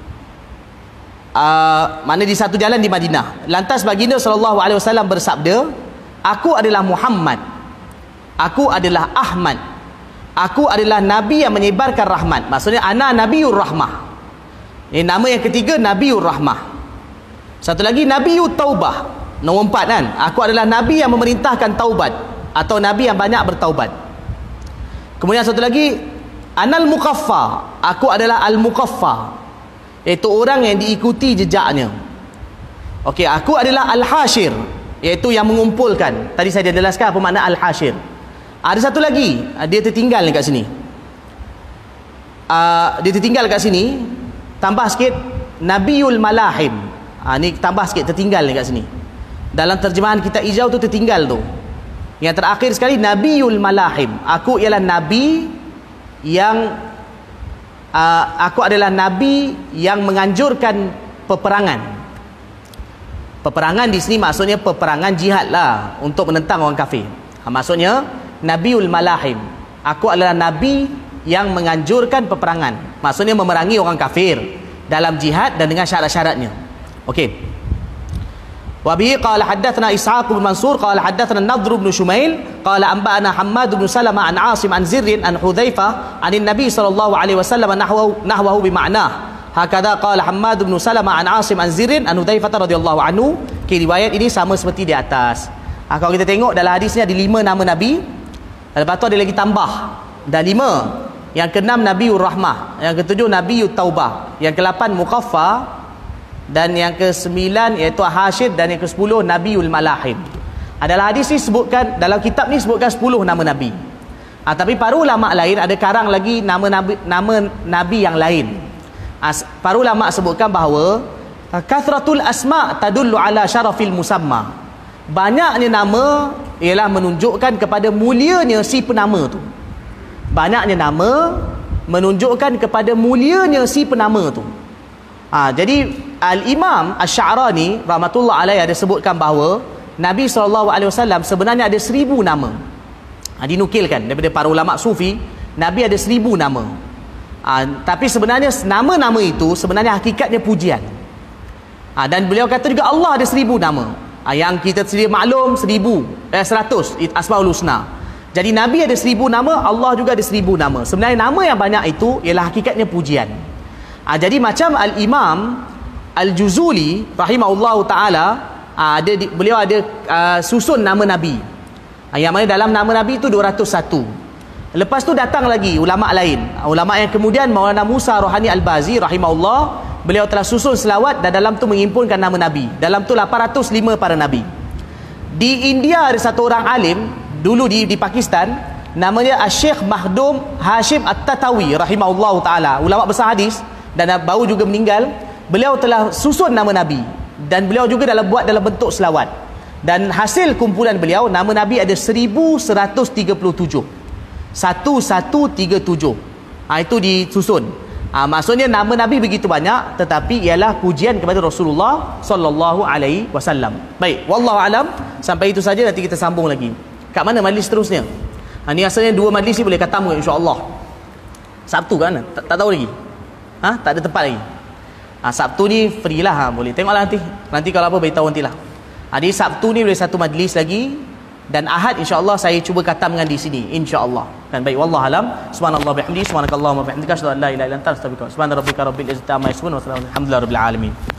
Mana di satu jalan di Madinah. Lantas baginda sallallahu alaihi wasallam bersabda, aku adalah Muhammad, aku adalah Ahmad, aku adalah nabi yang menyebarkan rahmat. Maksudnya ana nabiyyur rahmah. Ini nama yang ketiga, nabiyyur rahmah. Satu lagi nabiyyut taubah. Nombor 4 kan, aku adalah nabi yang memerintahkan taubat atau nabi yang banyak bertaubat. Kemudian satu lagi, anal muqaffa, aku adalah al-muqaffa, iaitu orang yang diikuti jejaknya. Okey, aku adalah al-hasyir, iaitu yang mengumpulkan. Tadi saya dah jelaskan apa makna al-hasyir. Ada satu lagi, dia tertinggal dekat sini. Dia tertinggal dekat sini. Tambah sikit, Nabiul Malahim. Ni tambah sikit, tertinggal dekat sini. Dalam terjemahan kitab Ijau tu tertinggal tu. Yang terakhir sekali, Nabiul Malahim. Aku ialah nabi yang aku adalah nabi yang menganjurkan peperangan. Peperangan di sini maksudnya peperangan jihad lah, untuk menentang orang kafir. Maksudnya Nabiul Malahim. Aku adalah nabi yang menganjurkan peperangan. Maksudnya memerangi orang kafir dalam jihad dan dengan syarat-syaratnya. Okey. وبه قال حدثنا إسحاق بن منصور قال حدثنا النضر بن شميل قال أنبأنا حماد بن سلمة عن عاصم عن زر عن حذيفة عن النبي صلى الله عليه وسلم نحوه بمعناه هكذا قال حماد بن سلمة عن عاصم عن زر عن حذيفة رضي الله عنه. Riwayat ini sama seperti di atas. Kalau kita tengok dalam hadis ni ada 5 nama Nabi. Lepas tu ada lagi tambah, dah 5. Yang ke-6 Nabiur Rahmah, yang ke-7 Nabiut Taubah, yang ke-8 Muqaffa, dan yang ke-9 iaitu Hasyir, dan yang ke-10 Nabiul Malahim. Adalah hadis ni sebutkan, dalam kitab ni sebutkan 10 nama Nabi. Tapi para ulama lain ada karang lagi nama Nabi yang lain. Para ulama sebutkan bahawa kathratul asma' tadullu ala syarafil musamma. Banyaknya nama ialah menunjukkan kepada mulianya si penama tu. Banyaknya nama menunjukkan kepada mulianya si penama tu. Jadi Al-Imam Asy-Sya'rani rahmatullah alaihi ada sebutkan bahawa Nabi SAW sebenarnya ada 1000 nama. Dinukilkan daripada para ulama sufi, Nabi ada 1000 nama. Tapi sebenarnya nama-nama itu sebenarnya hakikatnya pujian. Dan beliau kata juga Allah ada 1000 nama. Yang kita sedia maklum 100 Asmaul Husna. Jadi Nabi ada 1000 nama, Allah juga ada 1000 nama. Sebenarnya nama yang banyak itu ialah hakikatnya pujian. Jadi macam Al-Imam Al-Juzuli rahimahullahu ta'ala, beliau ada susun nama Nabi, yang mana dalam nama Nabi itu 201. Lepas tu datang lagi ulama' lain, ulama' yang kemudian Maulana Musa Rohani Al-Bazi rahimahullah, beliau telah susun selawat dan dalam tu menghimpunkan nama Nabi. Dalam tu 805 para Nabi. Di India ada satu orang alim dulu di Pakistan, namanya Syekh Mahdum Hashim At-Tatawi rahimahullahu ta'ala, ulama' besar hadis dan baru juga meninggal. Beliau telah susun nama Nabi dan beliau juga buat dalam bentuk selawat. Dan hasil kumpulan beliau, nama Nabi ada 1137. 1137. Itu disusun. Maksudnya nama Nabi begitu banyak, tetapi ialah pujian kepada Rasulullah sallallahu alaihi wasallam. Baik, wallahu alam, sampai itu saja, nanti kita sambung lagi. Kat mana majlis seterusnya? Ni asalnya 2 majlis ni boleh katamu insya-Allah. Sabtu kan? Tak tahu lagi. Tak ada tempat lagi. Sabtu ni free lah, boleh tengoklah nanti. Nanti kalau apa beritahu nantilah. Jadi Sabtu ni boleh satu majlis lagi, dan Ahad insya-Allah saya cuba katamkan di sini insya-Allah. Dan baik, wallahu alam. Subhanallah bihamdi, subhanakallahumma bihamdika, asyhadu an la ilaha illa anta, astaghfiruka wa atubu ilaik. Subhana rabbika rabbil izzati amma yasifun wa salamun alhamdulillahi rabbil alamin.